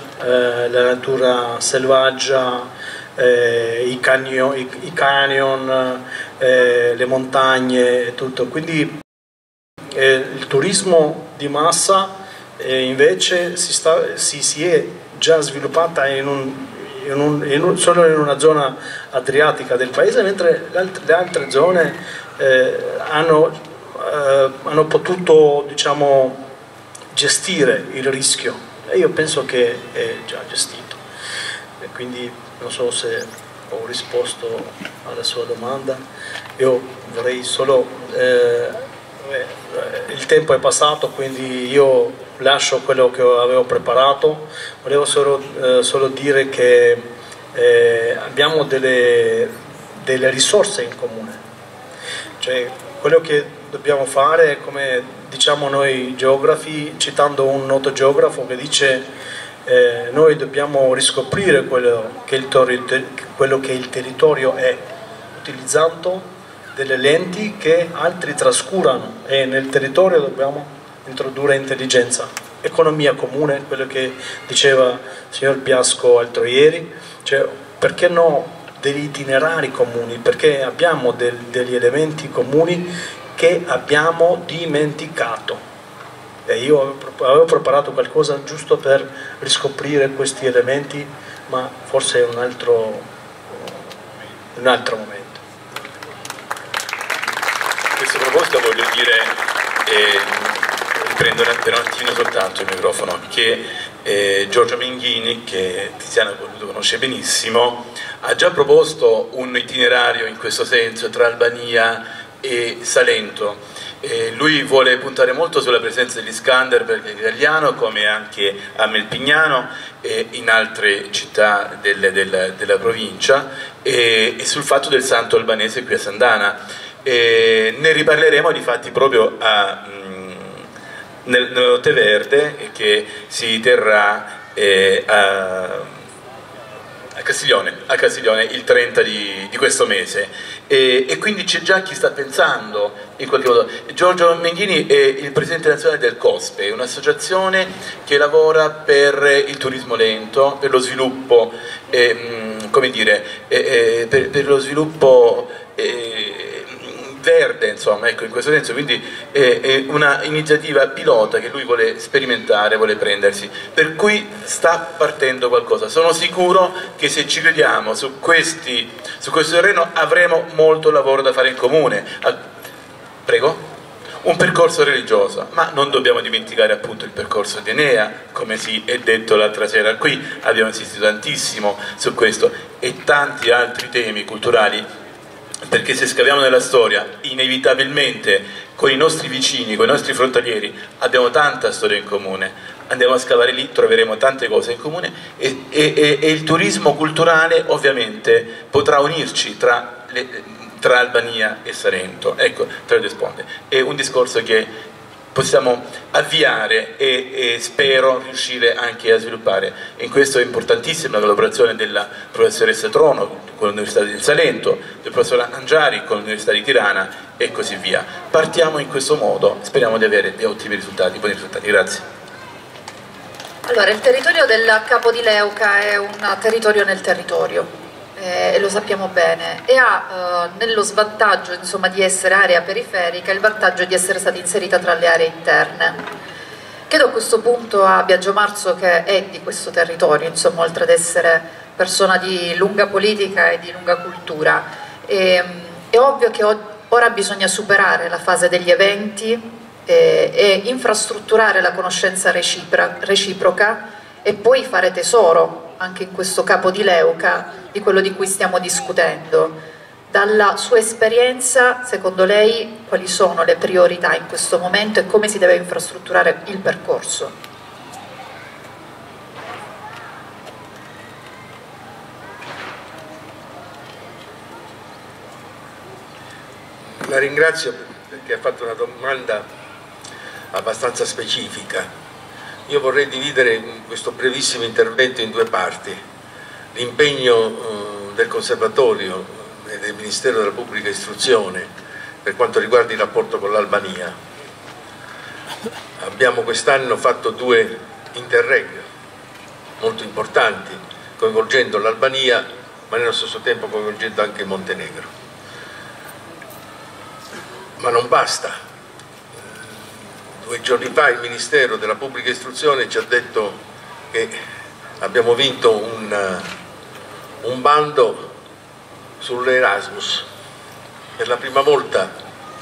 selvaggia, i canyon, le montagne e tutto. Quindi il turismo di massa invece si è già sviluppata solo in una zona adriatica del paese, mentre le altre zone hanno potuto, diciamo, gestire il rischio, e io penso che è già gestito. E quindi non so se ho risposto alla sua domanda. Io vorrei solo il tempo è passato, quindi io lascio quello che avevo preparato. Volevo solo dire che abbiamo delle risorse in comune, Cioè, quello che dobbiamo fare è come diciamo noi geografi, citando un noto geografo che dice noi dobbiamo riscoprire quello che il territorio è, utilizzando delle lenti che altri trascurano, e nel territorio dobbiamo introdurre intelligenza, economia comune, quello che diceva il signor Biasco l'altro ieri, cioè perché no degli itinerari comuni, perché abbiamo degli elementi comuni che abbiamo dimenticato. E io avevo preparato qualcosa giusto per riscoprire questi elementi, ma forse è un altro momento. A questo proposito voglio dire, riprendo per un attimo soltanto il microfono, che Giorgio Menghini, che Tiziana lo conosce benissimo, ha già proposto un itinerario in questo senso tra Albania e Salento. Lui vuole puntare molto sulla presenza dell'Iskander perché è italiano, come anche a Melpignano e in altre città della provincia, e sul fatto del santo albanese qui a Sandana. Ne riparleremo difatti proprio nella Notte Verde, che si terrà a Castiglione il 30 di questo mese, e quindi c'è già chi sta pensando in qualche modo. Giorgio Menghini è il presidente nazionale del COSPE, un'associazione che lavora per il turismo lento, per lo sviluppo, come dire, per lo sviluppo verde, insomma, ecco, in questo senso. Quindi è una iniziativa pilota che lui vuole sperimentare, vuole prendersi, per cui sta partendo qualcosa. Sono sicuro che se ci crediamo su questo terreno avremo molto lavoro da fare in comune. Prego? Un percorso religioso, ma non dobbiamo dimenticare appunto il percorso di Enea, come si è detto l'altra sera qui, abbiamo insistito tantissimo su questo, e tanti altri temi culturali, perché se scaviamo nella storia, inevitabilmente con i nostri vicini, con i nostri frontalieri, abbiamo tanta storia in comune. Andiamo a scavare lì, troveremo tante cose in comune, e il turismo culturale ovviamente potrà unirci tra Albania e Salento, ecco, tra le due sponde. È un discorso che possiamo avviare e spero riuscire anche a sviluppare. In questo è importantissima la collaborazione della professoressa Trono con l'Università del Salento, del professor Angiari con l'Università di Tirana e così via. Partiamo in questo modo, speriamo di avere dei ottimi risultati, buoni risultati. Grazie. Allora, il territorio del Capo di Leuca è un territorio nel territorio, e lo sappiamo bene, e ha nello svantaggio, insomma, di essere area periferica, il vantaggio di essere stata inserita tra le aree interne. Chiedo a questo punto a Biagio Marzo, che è di questo territorio, insomma, oltre ad essere persona di lunga politica e di lunga cultura, è ovvio che ora bisogna superare la fase degli eventi e infrastrutturare la conoscenza reciproca, e poi fare tesoro anche in questo Capo di Leuca di quello di cui stiamo discutendo. Dalla sua esperienza, secondo lei, quali sono le priorità in questo momento e come si deve infrastrutturare il percorso? La ringrazio perché ha fatto una domanda abbastanza specifica. Io vorrei dividere questo brevissimo intervento in due parti. L'impegno del Conservatorio e del Ministero della Pubblica Istruzione per quanto riguarda il rapporto con l'Albania. Abbiamo quest'anno fatto 2 interreg molto importanti, coinvolgendo l'Albania, ma nello stesso tempo coinvolgendo anche il Montenegro. Ma non basta. 2 giorni fa il Ministero della Pubblica Istruzione ci ha detto che abbiamo vinto un bando sull'Erasmus. Per la prima volta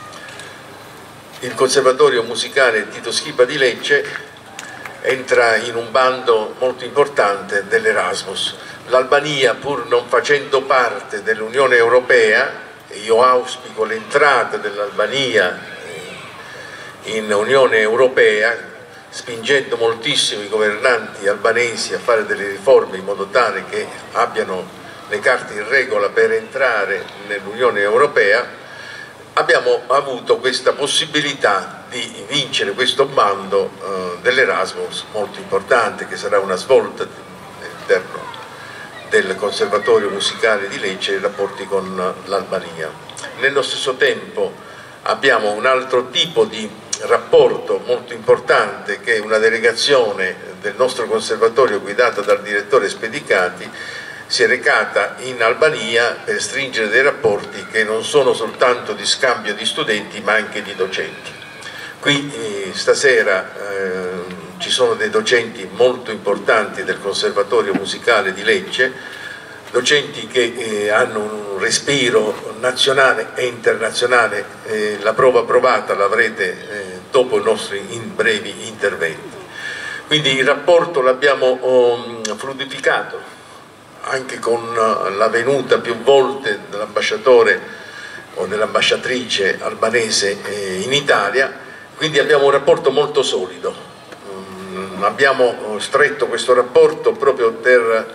il Conservatorio Musicale Tito Schipa di Lecce entra in un bando molto importante dell'Erasmus. L'Albania, pur non facendo parte dell'Unione Europea, e io auspico l'entrata dell'Albania in Unione Europea, spingendo moltissimo i governanti albanesi a fare delle riforme in modo tale che abbiano le carte in regola per entrare nell'Unione Europea, abbiamo avuto questa possibilità di vincere questo bando dell'Erasmus molto importante, che sarà una svolta all'interno del Conservatorio Musicale di Lecce e i rapporti con l'Albania. Nello stesso tempo abbiamo un altro tipo di rapporto molto importante, che è una delegazione del nostro conservatorio guidata dal direttore Spedicati si è recata in Albania per stringere dei rapporti che non sono soltanto di scambio di studenti ma anche di docenti. Qui stasera ci sono dei docenti molto importanti del Conservatorio Musicale di Lecce, docenti che hanno un respiro nazionale e internazionale, la prova provata l'avrete dopo i nostri brevi interventi. Quindi il rapporto l'abbiamo fluidificato anche con la venuta più volte dell'ambasciatore o dell'ambasciatrice albanese in Italia, quindi abbiamo un rapporto molto solido. Abbiamo stretto questo rapporto proprio per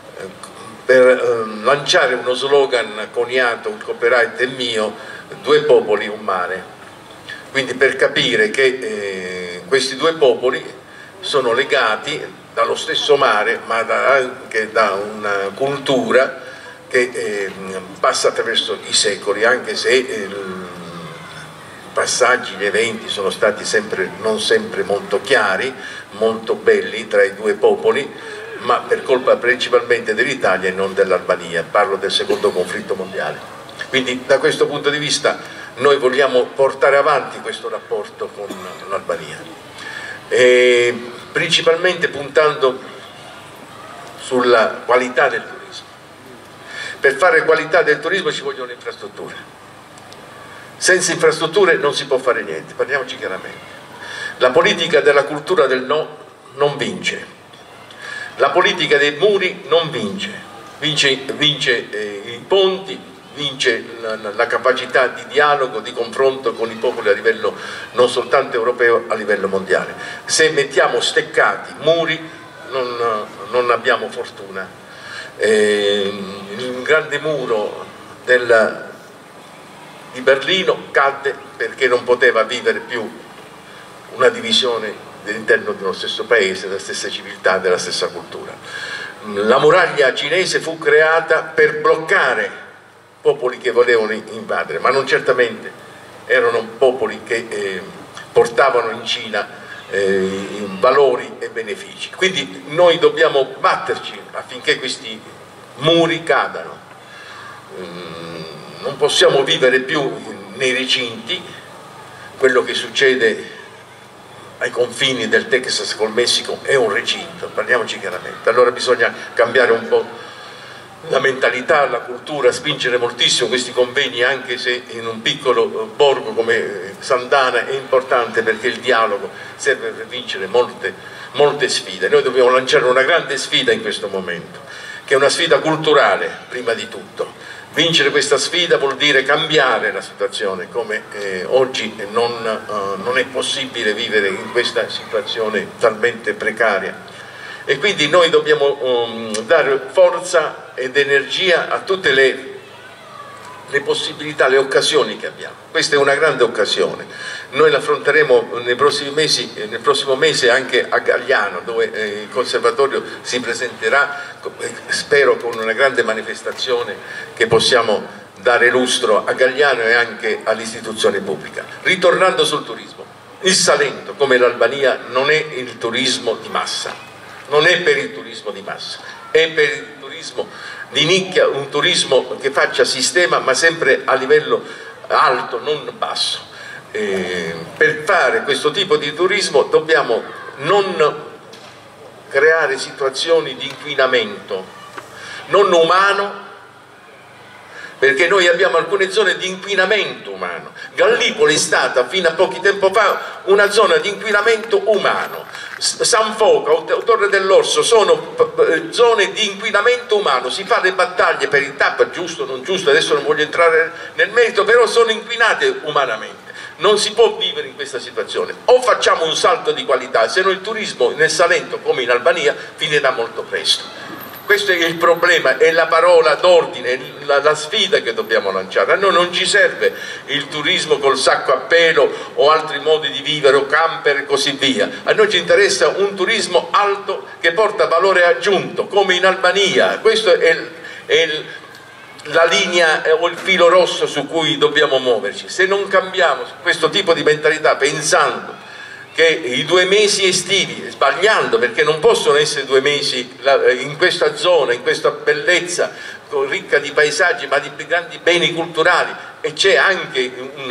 lanciare uno slogan coniato, il copyright è mio, 2 popoli, un mare. Quindi per capire che questi 2 popoli sono legati dallo stesso mare, ma anche da una cultura che passa attraverso i secoli, anche se i passaggi, gli eventi sono stati non sempre molto chiari, molto belli tra i 2 popoli, ma per colpa principalmente dell'Italia e non dell'Albania. Parlo del secondo conflitto mondiale. Quindi da questo punto di vista noi vogliamo portare avanti questo rapporto con l'Albania, principalmente puntando sulla qualità del turismo. Per fare qualità del turismo ci vogliono infrastrutture. Senza infrastrutture non si può fare niente, parliamoci chiaramente. La politica della cultura del no non vince. La politica dei muri non vince, vince i ponti, vince la capacità di dialogo, di confronto con i popoli a livello non soltanto europeo, a livello mondiale. Se mettiamo steccati, muri, non abbiamo fortuna. Il grande muro di Berlino cadde perché non poteva vivere più una divisione all'interno dello stesso paese, della stessa civiltà, della stessa cultura. La muraglia cinese fu creata per bloccare popoli che volevano invadere, ma non certamente erano popoli che portavano in Cina valori e benefici. Quindi noi dobbiamo batterci affinché questi muri cadano. Non possiamo vivere più nei recinti. Quello che succede ai confini del Texas col Messico è un recinto, parliamoci chiaramente. Allora bisogna cambiare un po' la mentalità, la cultura, spingere moltissimo questi convegni, anche se in un piccolo borgo come Sandana è importante, perché il dialogo serve per vincere molte sfide. Noi dobbiamo lanciare una grande sfida in questo momento, che è una sfida culturale prima di tutto. Vincere questa sfida vuol dire cambiare la situazione, come oggi non è possibile vivere in questa situazione talmente precaria. E quindi noi dobbiamo dare forza ed energia a tutte le possibilità, le occasioni che abbiamo. Questa è una grande occasione. Noi l'affronteremo nel prossimo mese anche a Gagliano, dove il Conservatorio si presenterà, spero con una grande manifestazione che possiamo dare lustro a Gagliano e anche all'istituzione pubblica. Ritornando sul turismo, il Salento, come l'Albania, non è il turismo di massa, non è per il turismo di massa, è per il turismo di nicchia, un turismo che faccia sistema ma sempre a livello alto, non basso. Per fare questo tipo di turismo dobbiamo non creare situazioni di inquinamento non umano, perché noi abbiamo alcune zone di inquinamento umano. Gallipoli è stata fino a pochi tempo fa una zona di inquinamento umano. San Foca o Torre dell'Orso sono zone di inquinamento umano. Si fa le battaglie per il TAP, giusto o non giusto, adesso non voglio entrare nel merito, però sono inquinate umanamente. Non si può vivere in questa situazione. O facciamo un salto di qualità, se no il turismo nel Salento come in Albania finirà molto presto. Questo è il problema, è la parola d'ordine, la sfida che dobbiamo lanciare. A noi non ci serve il turismo col sacco a pelo o altri modi di vivere o camper e così via. A noi ci interessa un turismo alto che porta valore aggiunto, come in Albania. Questo è la linea o il filo rosso su cui dobbiamo muoverci. Se non cambiamo questo tipo di mentalità pensando che i 2 mesi estivi, sbagliando perché non possono essere 2 mesi in questa zona, in questa bellezza ricca di paesaggi ma di grandi beni culturali, e c'è anche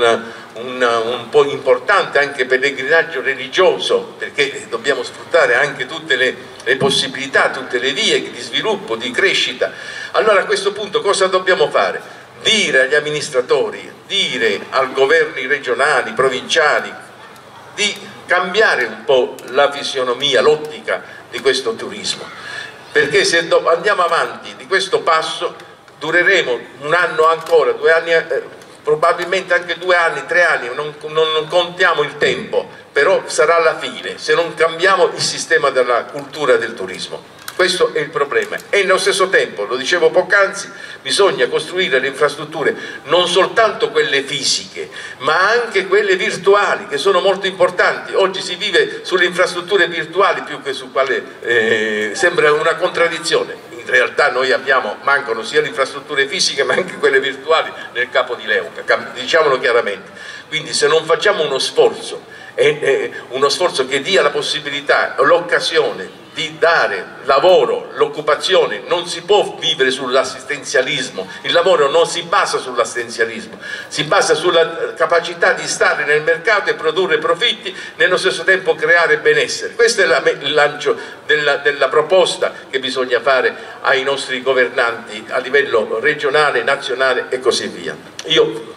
un po' importante anche pellegrinaggio religioso, perché dobbiamo sfruttare anche tutte le possibilità, tutte le vie di sviluppo, di crescita. Allora a questo punto cosa dobbiamo fare? Dire agli amministratori, dire ai governi regionali, provinciali, di cambiare un po' la fisionomia, l'ottica di questo turismo, perché se andiamo avanti di questo passo dureremo 1 anno ancora, 2 anni, probabilmente anche 2 anni, 3 anni, non contiamo il tempo, però sarà la fine se non cambiamo il sistema della cultura del turismo. Questo è il problema, e nello stesso tempo, lo dicevo poc'anzi, bisogna costruire le infrastrutture non soltanto quelle fisiche ma anche quelle virtuali, che sono molto importanti. Oggi si vive sulle infrastrutture virtuali più che su quale sembra una contraddizione. In realtà noi mancano sia le infrastrutture fisiche ma anche quelle virtuali nel capo di Leuca, diciamolo chiaramente. Quindi se non facciamo uno sforzo che dia la possibilità, l'occasione di dare lavoro, l'occupazione, non si può vivere sull'assistenzialismo, il lavoro non si basa sull'assistenzialismo, si basa sulla capacità di stare nel mercato e produrre profitti, nello stesso tempo creare benessere. Questo è il lancio della proposta che bisogna fare ai nostri governanti a livello regionale, nazionale e così via. Io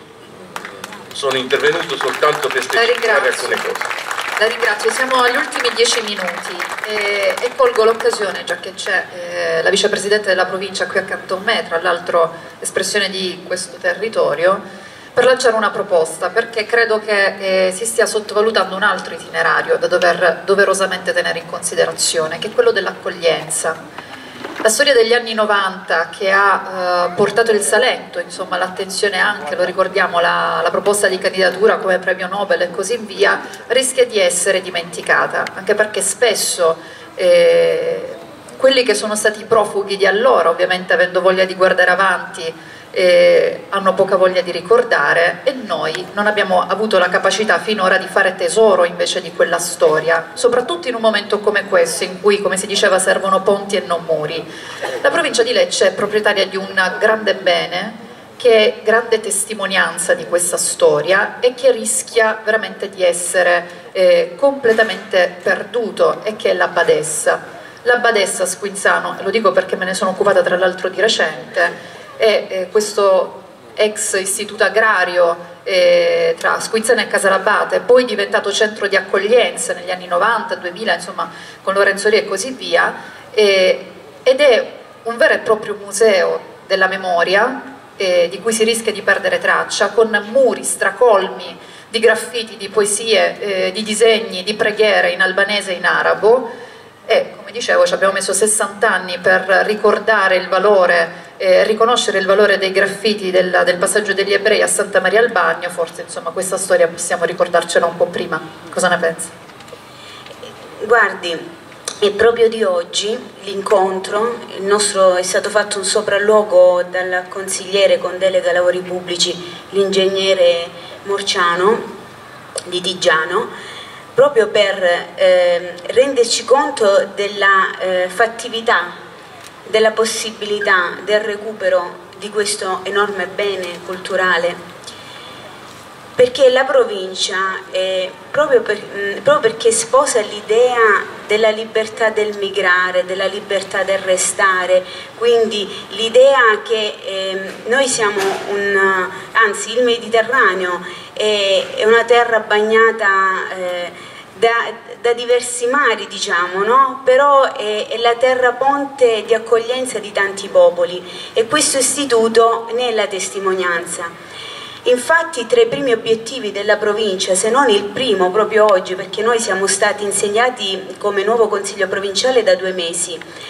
sono intervenuto soltanto per specificare alcune cose. La ringrazio, siamo agli ultimi 10 minuti e colgo l'occasione, già che c'è la vicepresidente della provincia qui accanto a me, tra l'altro espressione di questo territorio, per lanciare una proposta, perché credo che si stia sottovalutando un altro itinerario da dover doverosamente tenere in considerazione, che è quello dell'accoglienza. La storia degli anni 90 che ha portato il Salento, insomma, l'attenzione anche, lo ricordiamo, la proposta di candidatura come premio Nobel e così via, rischia di essere dimenticata, anche perché spesso quelli che sono stati profughi di allora, ovviamente avendo voglia di guardare avanti, hanno poca voglia di ricordare, e noi non abbiamo avuto la capacità finora di fare tesoro invece di quella storia, soprattutto in un momento come questo in cui, come si diceva, servono ponti e non muri. La provincia di Lecce è proprietaria di un grande bene che è grande testimonianza di questa storia e che rischia veramente di essere completamente perduto, e che è la Badessa. La Badessa a Squinzano, e lo dico perché me ne sono occupata tra l'altro di recente, è questo ex istituto agrario tra Squinzano e Casalabate, poi diventato centro di accoglienza negli anni 90, 2000, insomma con Lorenzo Lì e così via, ed è un vero e proprio museo della memoria di cui si rischia di perdere traccia, con muri stracolmi di graffiti, di poesie, di disegni, di preghiere in albanese e in arabo. E come dicevo, ci abbiamo messo 60 anni per ricordare il valore, riconoscere il valore dei graffiti del passaggio degli ebrei a Santa Maria al Bagno. Forse insomma questa storia possiamo ricordarcela un po' prima. Cosa ne pensi? Guardi, è proprio di oggi l'incontro, il nostro è stato fatto un sopralluogo dal consigliere con delega ai lavori pubblici, l'ingegnere Morciano di Tigiano, proprio per renderci conto della fattività, della possibilità del recupero di questo enorme bene culturale, perché la provincia, proprio perché sposa l'idea della libertà del migrare, della libertà del restare, quindi l'idea che noi siamo anzi il Mediterraneo è una terra bagnata da diversi mari, diciamo, no? Però è la terra ponte di accoglienza di tanti popoli, e questo istituto ne è la testimonianza. Infatti tra i primi obiettivi della provincia, se non il primo proprio oggi, perché noi siamo stati insegnati come nuovo consiglio provinciale da 2 mesi,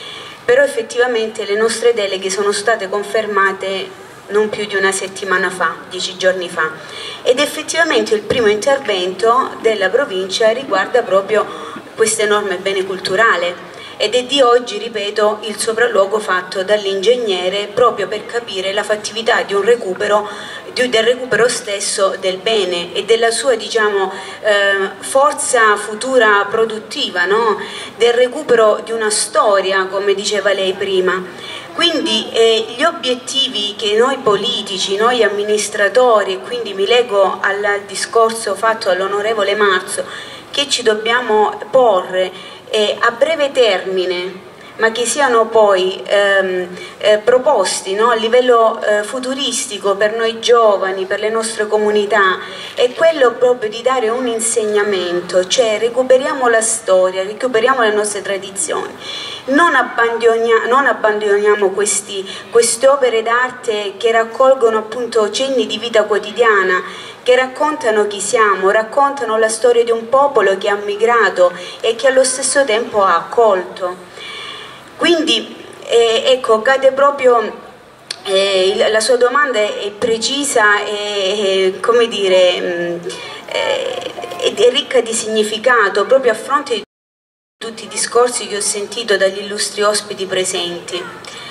però effettivamente le nostre deleghe sono state confermate non più di una settimana fa, 10 giorni fa, ed effettivamente il primo intervento della provincia riguarda proprio questo enorme bene culturale, ed è di oggi, ripeto, il sopralluogo fatto dall'ingegnere proprio per capire la fattività di un recupero, del recupero stesso del bene e della sua, diciamo, forza futura produttiva, no? Del recupero di una storia, come diceva lei prima. Quindi gli obiettivi che noi politici, noi amministratori, e quindi mi lego al discorso fatto dall'onorevole Marzo, che ci dobbiamo porre a breve termine, ma che siano poi proposti, no, a livello futuristico per noi giovani, per le nostre comunità, è quello proprio di dare un insegnamento, cioè recuperiamo la storia, recuperiamo le nostre tradizioni, non abbandoniamo queste opere d'arte che raccolgono appunto cenni di vita quotidiana, che raccontano chi siamo, raccontano la storia di un popolo che ha migrato e che allo stesso tempo ha accolto. Quindi ecco, cade proprio, la sua domanda è precisa e come dire, è ricca di significato, proprio a fronte di tutti i discorsi che ho sentito dagli illustri ospiti presenti.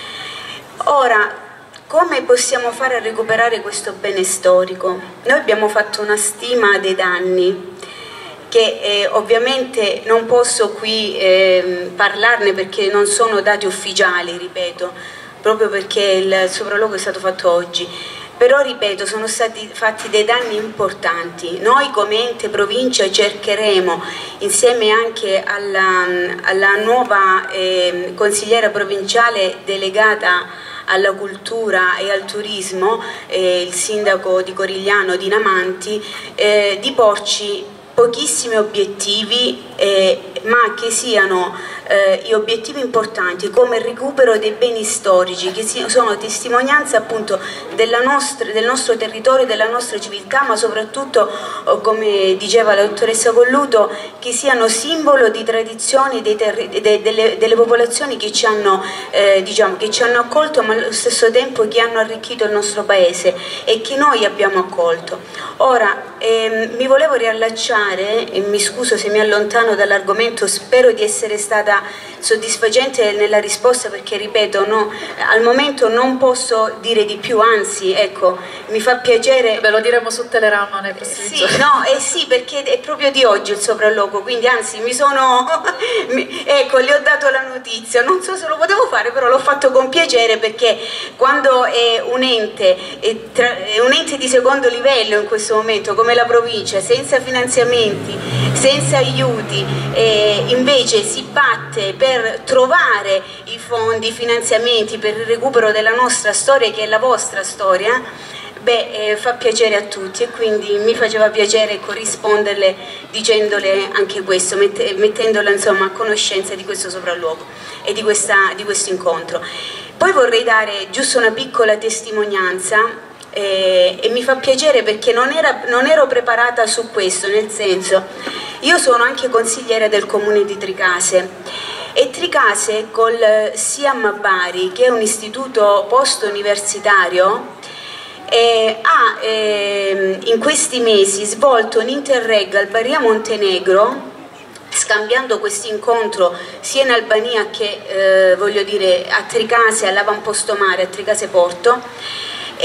Ora, come possiamo fare a recuperare questo bene storico? Noi abbiamo fatto una stima dei danni, che ovviamente non posso qui parlarne perché non sono dati ufficiali, ripeto, proprio perché il sopralluogo è stato fatto oggi. Però, ripeto, sono stati fatti dei danni importanti. Noi come ente provincia cercheremo, insieme anche alla nuova consigliera provinciale delegata alla cultura e al turismo, il sindaco di Corigliano Dinamanti, di porci pochissimi obiettivi, ma che siano obiettivi importanti come il recupero dei beni storici, che sono testimonianza appunto del nostro territorio, della nostra civiltà, ma soprattutto, come diceva la dottoressa Colluto, che siano simbolo di tradizioni delle popolazioni che ci hanno, che ci hanno accolto, ma allo stesso tempo che hanno arricchito il nostro paese e che noi abbiamo accolto. Ora, mi volevo riallacciare, e mi scuso se mi allontano dall'argomento, spero di essere stata soddisfacente nella risposta, perché ripeto, no, al momento non posso dire di più, anzi, ecco, mi fa piacere. Ve lo diremo su Telerama nei prossimi giorni. No, sì, perché è proprio di oggi il sopralluogo, quindi anzi ecco, le ho dato la notizia, non so se lo potevo fare, però l'ho fatto con piacere, perché quando è un ente di secondo livello in questo momento come la provincia, senza finanziamenti, senza aiuti, invece si batte per trovare i fondi, i finanziamenti per il recupero della nostra storia, che è la vostra storia, fa piacere a tutti, e quindi mi faceva piacere corrisponderle dicendole anche questo, mettendola insomma a conoscenza di questo sopralluogo e di questo incontro. Poi vorrei dare giusto una piccola testimonianza, e mi fa piacere perché non ero preparata su questo, nel senso, io sono anche consigliere del comune di Tricase, e Tricase col SIAM Bari, che è un istituto post-universitario, ha in questi mesi svolto un Interreg Albania-Montenegro, scambiando questo incontro sia in Albania che voglio dire a Tricase, all'avamposto mare, a Tricase Porto.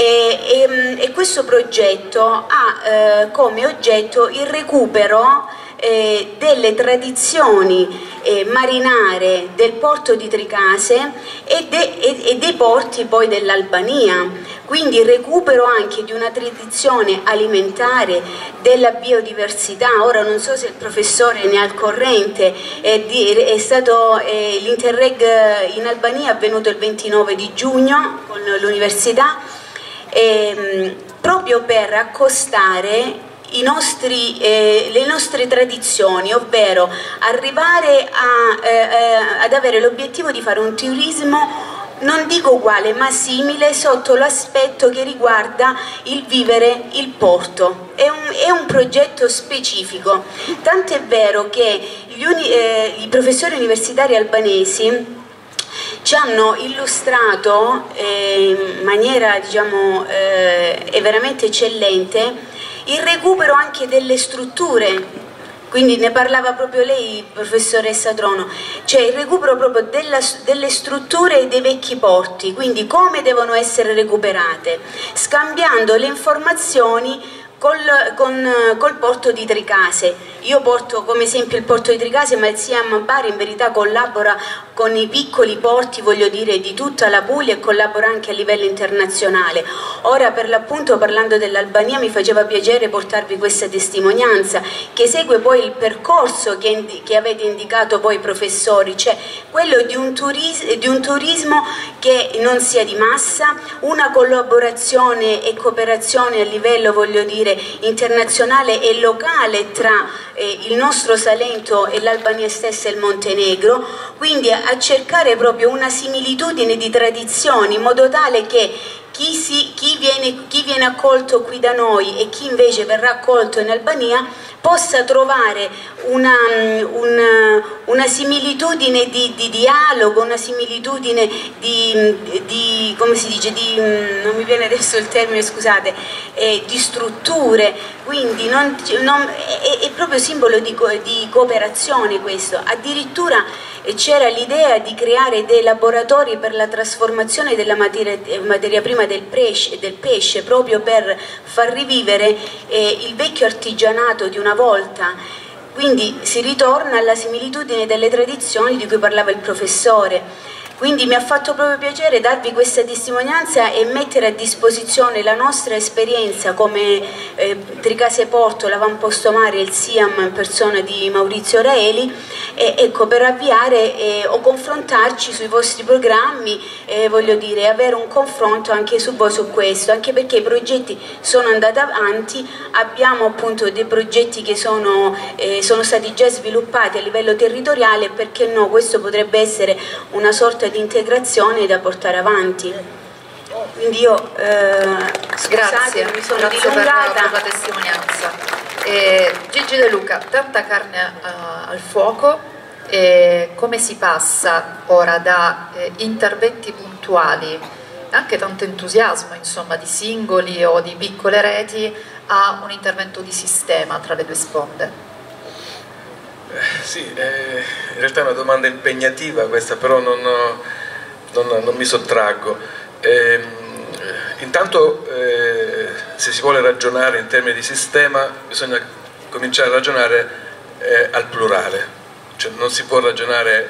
E questo progetto ha come oggetto il recupero delle tradizioni marinare del porto di Tricase e dei porti poi dell'Albania, quindi il recupero anche di una tradizione alimentare, della biodiversità. Ora non so se il professore ne è al corrente, l'Interreg in Albania è avvenuto il 29 di giugno con l'università, proprio per accostare le nostre tradizioni, ovvero arrivare ad avere l'obiettivo di fare un turismo non dico uguale ma simile sotto l'aspetto che riguarda il vivere il porto. È un progetto specifico, tant'è vero che i professori universitari albanesi ci hanno illustrato in maniera, diciamo, veramente eccellente il recupero anche delle strutture. Quindi ne parlava proprio lei, professoressa Trono, cioè il recupero proprio delle strutture e dei vecchi porti, quindi come devono essere recuperate, scambiando le informazioni col porto di Tricase. Io porto come esempio il porto di Tricase, ma il SIAM Bari in verità collabora con i piccoli porti, voglio dire, di tutta la Puglia, e collabora anche a livello internazionale. Ora, per l'appunto, parlando dell'Albania, mi faceva piacere portarvi questa testimonianza che segue poi il percorso che avete indicato voi professori, cioè quello di un turismo che non sia di massa, una collaborazione e cooperazione a livello, voglio dire, internazionale e locale tra il nostro Salento e l'Albania stessa e il Montenegro, quindi a cercare proprio una similitudine di tradizioni in modo tale che chi viene accolto qui da noi e chi invece verrà accolto in Albania possa trovare una similitudine di dialogo, una similitudine di come si dice, non mi viene adesso il termine, scusate, di strutture, quindi è proprio simbolo di cooperazione questo. Addirittura c'era l'idea di creare dei laboratori per la trasformazione della materia prima del pesce, proprio per far rivivere il vecchio artigianato di una volta. Quindi si ritorna alla similitudine delle tradizioni di cui parlava il professore. Quindi mi ha fatto proprio piacere darvi questa testimonianza e mettere a disposizione la nostra esperienza come Tricase Porto, l'Avamposto Mare e il SIAM in persona di Maurizio Raeli, ecco, per avviare o confrontarci sui vostri programmi, voglio dire, avere un confronto anche su voi su questo, anche perché i progetti sono andati avanti, abbiamo appunto dei progetti che sono stati già sviluppati a livello territoriale, perché no, questo potrebbe essere una sorta di integrazione da portare avanti. Quindi io grazie, mi sono grazie dilungata per la testimonianza. Gigi De Luca, tanta carne al fuoco, come si passa ora da interventi puntuali, anche tanto entusiasmo insomma di singoli o di piccole reti, a un intervento di sistema tra le due sponde? Sì, in realtà è una domanda impegnativa questa, però non mi sottraggo. Intanto se si vuole ragionare in termini di sistema bisogna cominciare a ragionare al plurale, cioè non si può ragionare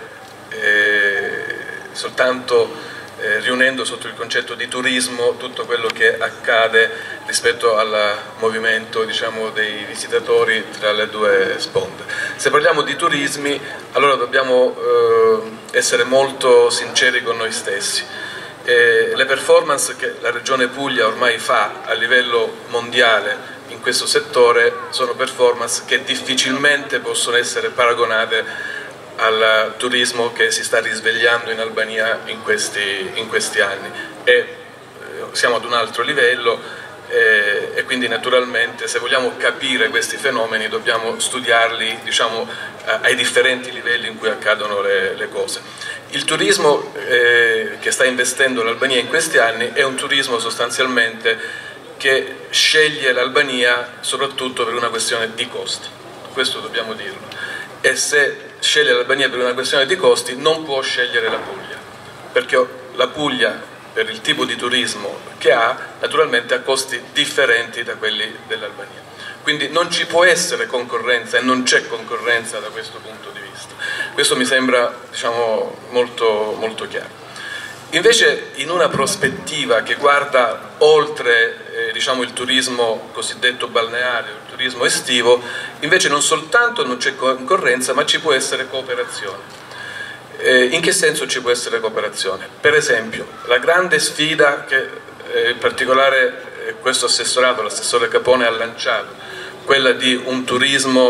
soltanto riunendo sotto il concetto di turismo tutto quello che accade rispetto al movimento, diciamo, dei visitatori tra le due sponde. Se parliamo di turismi, allora dobbiamo essere molto sinceri con noi stessi. Le performance che la Regione Puglia ormai fa a livello mondiale in questo settore sono performance che difficilmente possono essere paragonate al turismo che si sta risvegliando in Albania in questi anni, e siamo ad un altro livello, e quindi naturalmente se vogliamo capire questi fenomeni dobbiamo studiarli, diciamo, ai differenti livelli in cui accadono le cose. Il turismo che sta investendo l'Albania in questi anni è un turismo sostanzialmente che sceglie l'Albania soprattutto per una questione di costi, questo dobbiamo dirlo, e se sceglie l'Albania per una questione di costi non può scegliere la Puglia, perché la Puglia, per il tipo di turismo che ha, naturalmente ha costi differenti da quelli dell'Albania. Quindi non ci può essere concorrenza e non c'è concorrenza da questo punto di vista. Questo mi sembra, diciamo, molto, molto chiaro. Invece in una prospettiva che guarda oltre diciamo, il turismo cosiddetto balneare, il turismo estivo, invece non soltanto non c'è concorrenza ma ci può essere cooperazione. In che senso ci può essere cooperazione? Per esempio la grande sfida che in particolare questo assessorato, l'assessore Capone, ha lanciato, quella di un turismo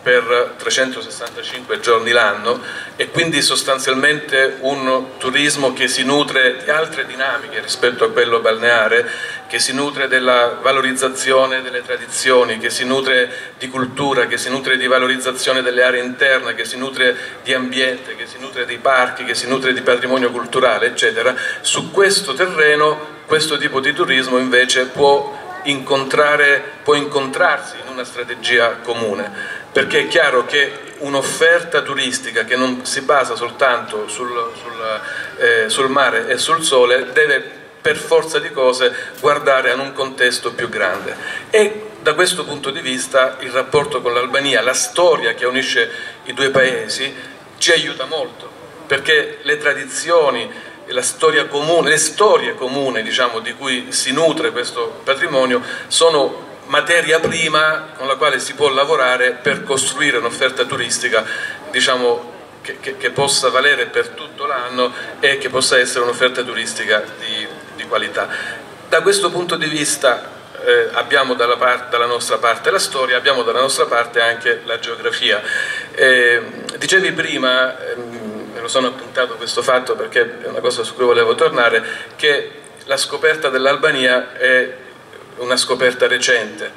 per 365 giorni l'anno e quindi sostanzialmente un turismo che si nutre di altre dinamiche rispetto a quello balneare, che si nutre della valorizzazione delle tradizioni, che si nutre di cultura, che si nutre di valorizzazione delle aree interne, che si nutre di ambiente, che si nutre di parchi, che si nutre di patrimonio culturale, eccetera. Su questo terreno questo tipo di turismo invece può incontrarsi in una strategia comune, perché è chiaro che un'offerta turistica che non si basa soltanto sul mare e sul sole deve per forza di cose guardare a un contesto più grande, e da questo punto di vista il rapporto con l'Albania, la storia che unisce i due paesi ci aiuta molto, perché le tradizioni, la storia comune, le storie comuni, diciamo, di cui si nutre questo patrimonio sono materia prima con la quale si può lavorare per costruire un'offerta turistica, diciamo, che possa valere per tutto l'anno e che possa essere un'offerta turistica di qualità. Da questo punto di vista abbiamo dalla nostra parte la storia, abbiamo dalla nostra parte anche la geografia. Dicevi prima, me lo sono appuntato questo fatto perché è una cosa su cui volevo tornare, che la scoperta dell'Albania è una scoperta recente.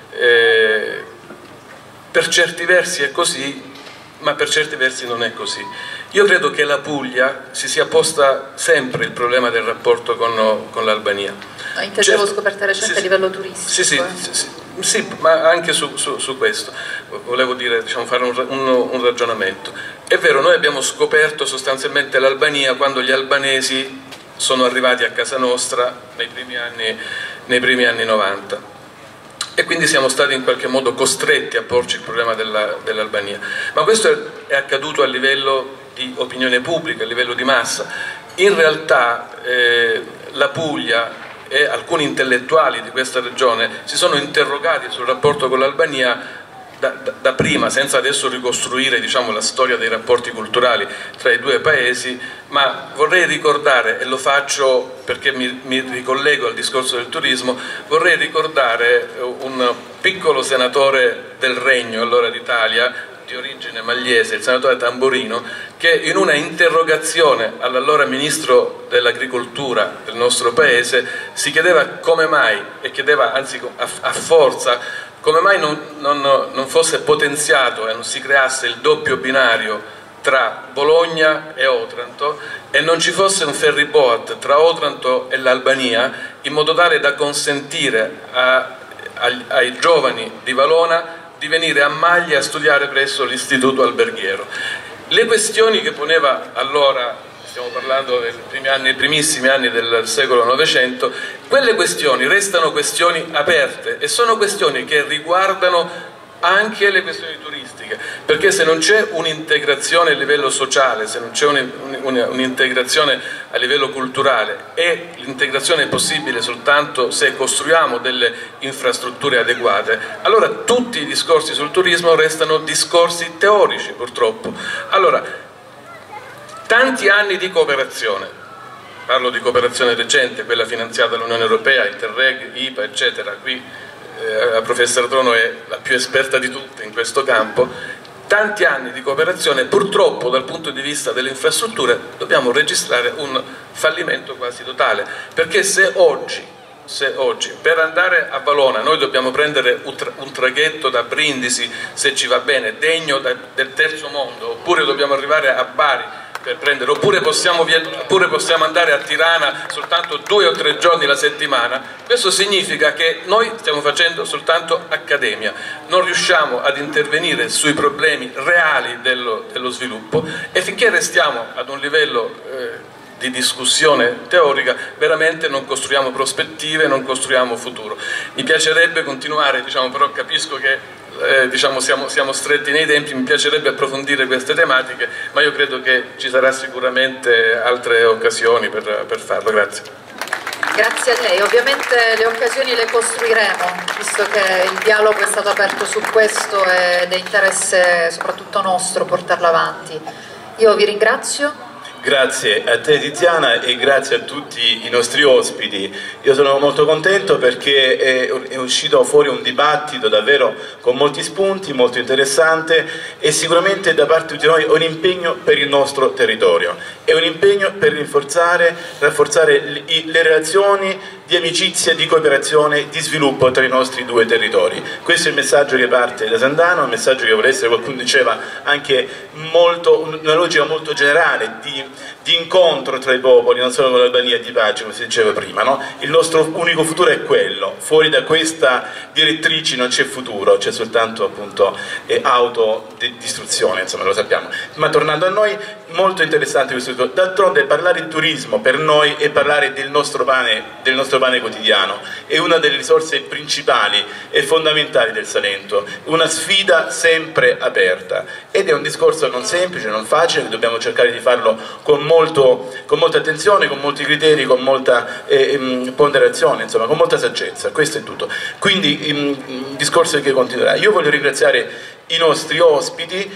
Per certi versi è così, ma per certi versi non è così. Io credo che la Puglia si sia posta sempre il problema del rapporto con l'Albania. Intendevo scoperta recente a livello turistico. Sì, ma anche su questo volevo dire, diciamo, fare un ragionamento. È vero, noi abbiamo scoperto sostanzialmente l'Albania quando gli albanesi sono arrivati a casa nostra nei primi anni 90. E quindi siamo stati in qualche modo costretti a porci il problema dell'Albania. Ma questo è accaduto a livello di opinione pubblica, a livello di massa. In realtà la Puglia e alcuni intellettuali di questa regione si sono interrogati sul rapporto con l'Albania da prima, senza adesso ricostruire, diciamo, la storia dei rapporti culturali tra i due paesi, ma vorrei ricordare, e lo faccio perché mi ricollego al discorso del turismo, vorrei ricordare un piccolo senatore del Regno, allora d'Italia, di origine magliese, il senatore Tamburino, che in una interrogazione all'allora ministro dell'agricoltura del nostro paese si chiedeva come mai, e chiedeva anzi a forza, come mai non fosse potenziato e non si creasse il doppio binario tra Bologna e Otranto e non ci fosse un ferry boat tra Otranto e l'Albania, in modo tale da consentire ai giovani di Valona di venire a Maglia a studiare presso l'istituto alberghiero. Le questioni che poneva allora, stiamo parlando dei primissimi anni del secolo Novecento, quelle questioni restano questioni aperte e sono questioni che riguardano anche le questioni turistiche, perché se non c'è un'integrazione a livello sociale, se non c'è un'integrazione a livello culturale, e l'integrazione è possibile soltanto se costruiamo delle infrastrutture adeguate, allora tutti i discorsi sul turismo restano discorsi teorici, purtroppo. Allora, tanti anni di cooperazione, parlo di cooperazione recente, quella finanziata dall'Unione Europea, Interreg, IPA, eccetera, qui la professor Trono è la più esperta di tutte in questo campo. Tanti anni di cooperazione, purtroppo dal punto di vista delle infrastrutture dobbiamo registrare un fallimento quasi totale, perché se oggi per andare a Valona noi dobbiamo prendere un traghetto da Brindisi, se ci va bene, degno del terzo mondo, oppure dobbiamo arrivare a Bari per prendere, oppure possiamo andare a Tirana soltanto 2 o 3 giorni la settimana, questo significa che noi stiamo facendo soltanto accademia, non riusciamo ad intervenire sui problemi reali dello sviluppo, e finché restiamo ad un livello di discussione teorica veramente non costruiamo prospettive, non costruiamo futuro. Mi piacerebbe continuare, diciamo, però capisco che diciamo, siamo stretti nei tempi, mi piacerebbe approfondire queste tematiche, ma io credo che ci sarà sicuramente altre occasioni per farlo. Grazie. Grazie a lei, ovviamente le occasioni le costruiremo, visto che il dialogo è stato aperto su questo ed è interesse soprattutto nostro portarlo avanti. Io vi ringrazio. Grazie a te Tiziana e grazie a tutti i nostri ospiti. Io sono molto contento perché è uscito fuori un dibattito davvero con molti spunti, molto interessante, e sicuramente da parte di noi un impegno per il nostro territorio, è un impegno per rafforzare le relazioni di amicizia, di cooperazione, di sviluppo tra i nostri due territori. Questo è il messaggio che parte da Sandano, un messaggio che vuole essere, qualcuno diceva, anche una logica molto generale di incontro tra i popoli, non solo con l'Albania, di pace, come si diceva prima, no? Il nostro unico futuro è quello, fuori da questa direttrice non c'è futuro, c'è soltanto appunto autodistruzione, insomma, lo sappiamo. Ma tornando a noi, molto interessante questo discorso. D'altronde parlare di turismo per noi è parlare del nostro pane quotidiano, è una delle risorse principali e fondamentali del Salento, una sfida sempre aperta, ed è un discorso non semplice, non facile, dobbiamo cercare di farlo con molta attenzione, con molti criteri, con molta ponderazione, insomma, con molta saggezza. Questo è tutto. Quindi il discorso che continuerà. Io voglio ringraziare i nostri ospiti,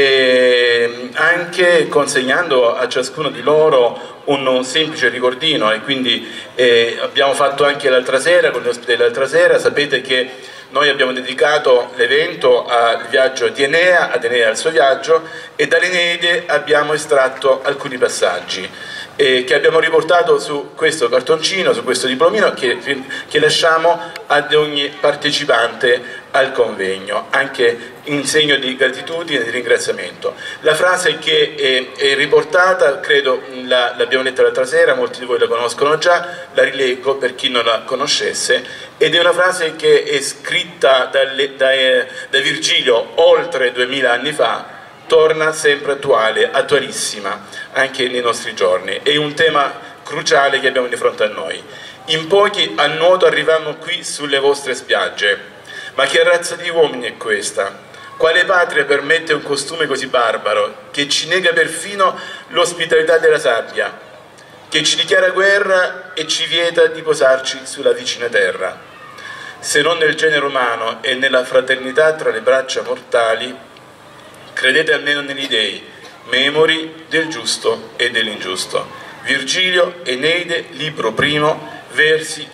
anche consegnando a ciascuno di loro un semplice ricordino, e quindi abbiamo fatto anche l'altra sera, con gli ospiti dell'altra sera, sapete che noi abbiamo dedicato l'evento al viaggio di Enea, ad Enea al suo viaggio, e dall'Eneide abbiamo estratto alcuni passaggi che abbiamo riportato su questo cartoncino, su questo diplomino che lasciamo ad ogni partecipante al convegno, anche in segno di gratitudine e di ringraziamento. La frase che è riportata, credo l'abbiamo letta l'altra sera, molti di voi la conoscono già, la rileggo per chi non la conoscesse, ed è una frase che è scritta da Virgilio oltre 2000 anni fa, torna sempre attuale, attualissima anche nei nostri giorni. È un tema cruciale che abbiamo di fronte a noi. In pochi a nuoto arrivammo qui sulle vostre spiagge, ma che razza di uomini è questa? Quale patria permette un costume così barbaro, che ci nega perfino l'ospitalità della sabbia, che ci dichiara guerra e ci vieta di posarci sulla vicina terra? Se non nel genere umano e nella fraternità tra le braccia mortali, credete almeno negli dei, memori del giusto e dell'ingiusto. Virgilio, Eneide, libro primo, versi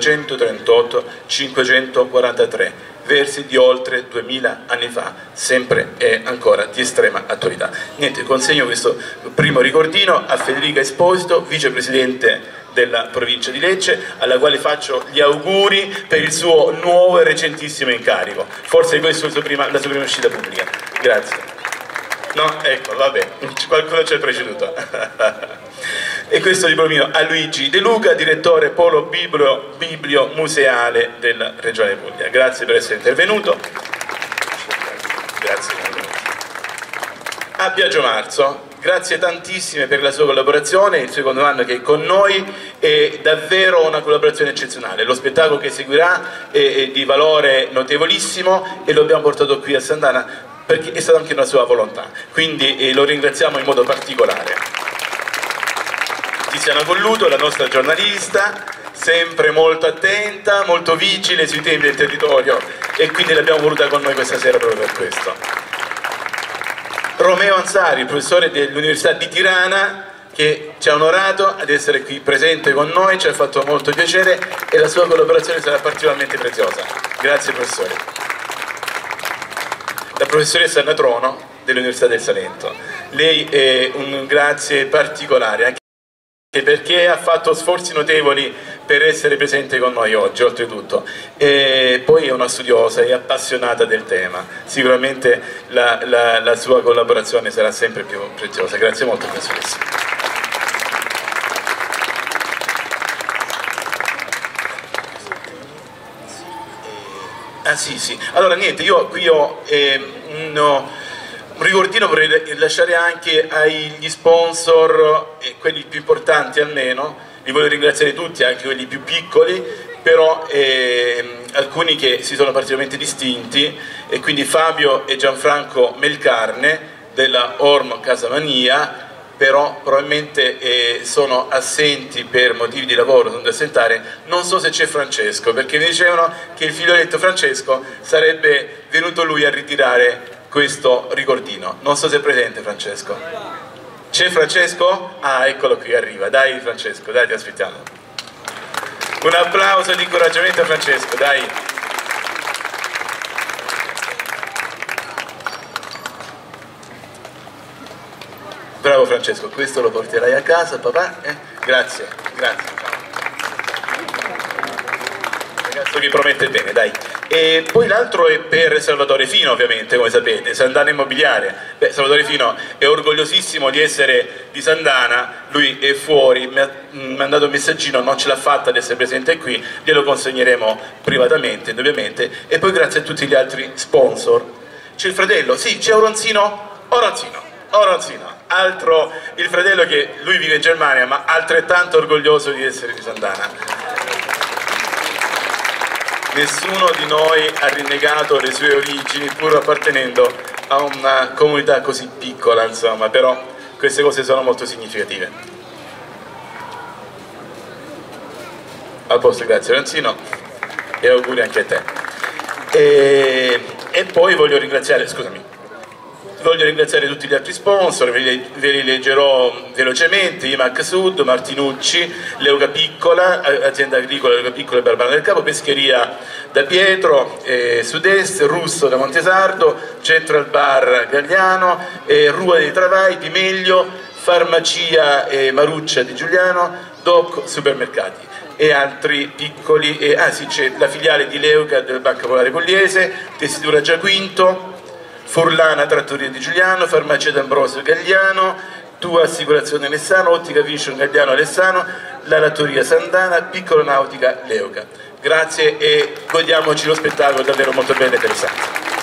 538-543, versi di oltre 2000 anni fa, sempre e ancora di estrema attualità. Niente, consegno questo primo ricordino a Federica Esposito, vicepresidente della provincia di Lecce, alla quale faccio gli auguri per il suo nuovo e recentissimo incarico. Forse questa è la sua prima uscita pubblica. Grazie. No, ecco, vabbè, qualcuno ci ha preceduto. E questo diplomino a Luigi De Luca, direttore Polo Biblio Museale della Regione Puglia. Grazie per essere intervenuto. Grazie. A Biagio Marzo, grazie tantissime per la sua collaborazione, il secondo anno che è con noi, è davvero una collaborazione eccezionale. Lo spettacolo che seguirà è di valore notevolissimo e lo abbiamo portato qui a Sandana perché è stata anche una sua volontà, quindi lo ringraziamo in modo particolare. Tiziana Colluto, la nostra giornalista, sempre molto attenta, molto vigile sui temi del territorio, e quindi l'abbiamo voluta con noi questa sera proprio per questo. Romeo Ansari, professore dell'Università di Tirana, che ci ha onorato ad essere qui presente con noi, ci ha fatto molto piacere e la sua collaborazione sarà particolarmente preziosa. Grazie professore. La professoressa Natrono dell'Università del Salento, lei è un grazie particolare anche perché ha fatto sforzi notevoli per essere presente con noi oggi, oltretutto, e poi è una studiosa e appassionata del tema. Sicuramente la sua collaborazione sarà sempre più preziosa. Grazie molto professoressa. Sì. Allora niente, io qui ho un ricordino, vorrei lasciare anche agli sponsor, quelli più importanti almeno, li voglio ringraziare tutti, anche quelli più piccoli, però alcuni che si sono particolarmente distinti, e quindi Fabio e Gianfranco Melcarne della Orm Casamania, però probabilmente sono assenti per motivi di lavoro, sono da assentare. Non so se c'è Francesco, perché mi dicevano che il figlioletto Francesco sarebbe venuto lui a ritirare questo ricordino. Non so se è presente Francesco. C'è Francesco? Ah, eccolo qui, arriva. Dai Francesco, dai, ti aspettiamo. Un applauso di incoraggiamento a Francesco, dai. Bravo Francesco, questo lo porterai a casa, papà? Grazie, grazie. Ragazzo che promette bene, dai. E poi l'altro è per Salvatore Fino, ovviamente, come sapete, Sandana Immobiliare. Beh, Salvatore Fino è orgogliosissimo di essere di Sandana, lui è fuori, mi ha mandato un messaggino, non ce l'ha fatta ad essere presente qui, glielo consegneremo privatamente, ovviamente. E poi grazie a tutti gli altri sponsor. C'è il fratello, sì, c'è Oronzino, altro, il fratello che lui vive in Germania, ma altrettanto orgoglioso di essere di Sandana. Nessuno di noi ha rinnegato le sue origini pur appartenendo a una comunità così piccola, insomma, però queste cose sono molto significative. A posto, grazie Oronzino e auguri anche a te. E poi voglio ringraziare tutti gli altri sponsor, ve li leggerò velocemente: IMAC Sud, Martinucci, Leuca Piccola, azienda agricola Leuca Piccola e Barbana del Capo, Pescheria da Pietro, Sud-Est, Russo da Montesardo, Central Bar Gagliano, Rua dei Travai, Pimeglio, Farmacia Maruccia di Giuliano, Doc Supermercati e altri piccoli, sì, c'è la filiale di Leuca della Banca Popolare Pugliese, Tessitura Giaquinto, Furlana Trattoria di Giuliano, Farmacia d'Ambrosio Gagliano, Tua Assicurazione Alessano, Ottica Vision Gagliano Alessano, la Lattoria Sandana, Piccola Nautica Leuca. Grazie e godiamoci lo spettacolo davvero molto bello e interessante.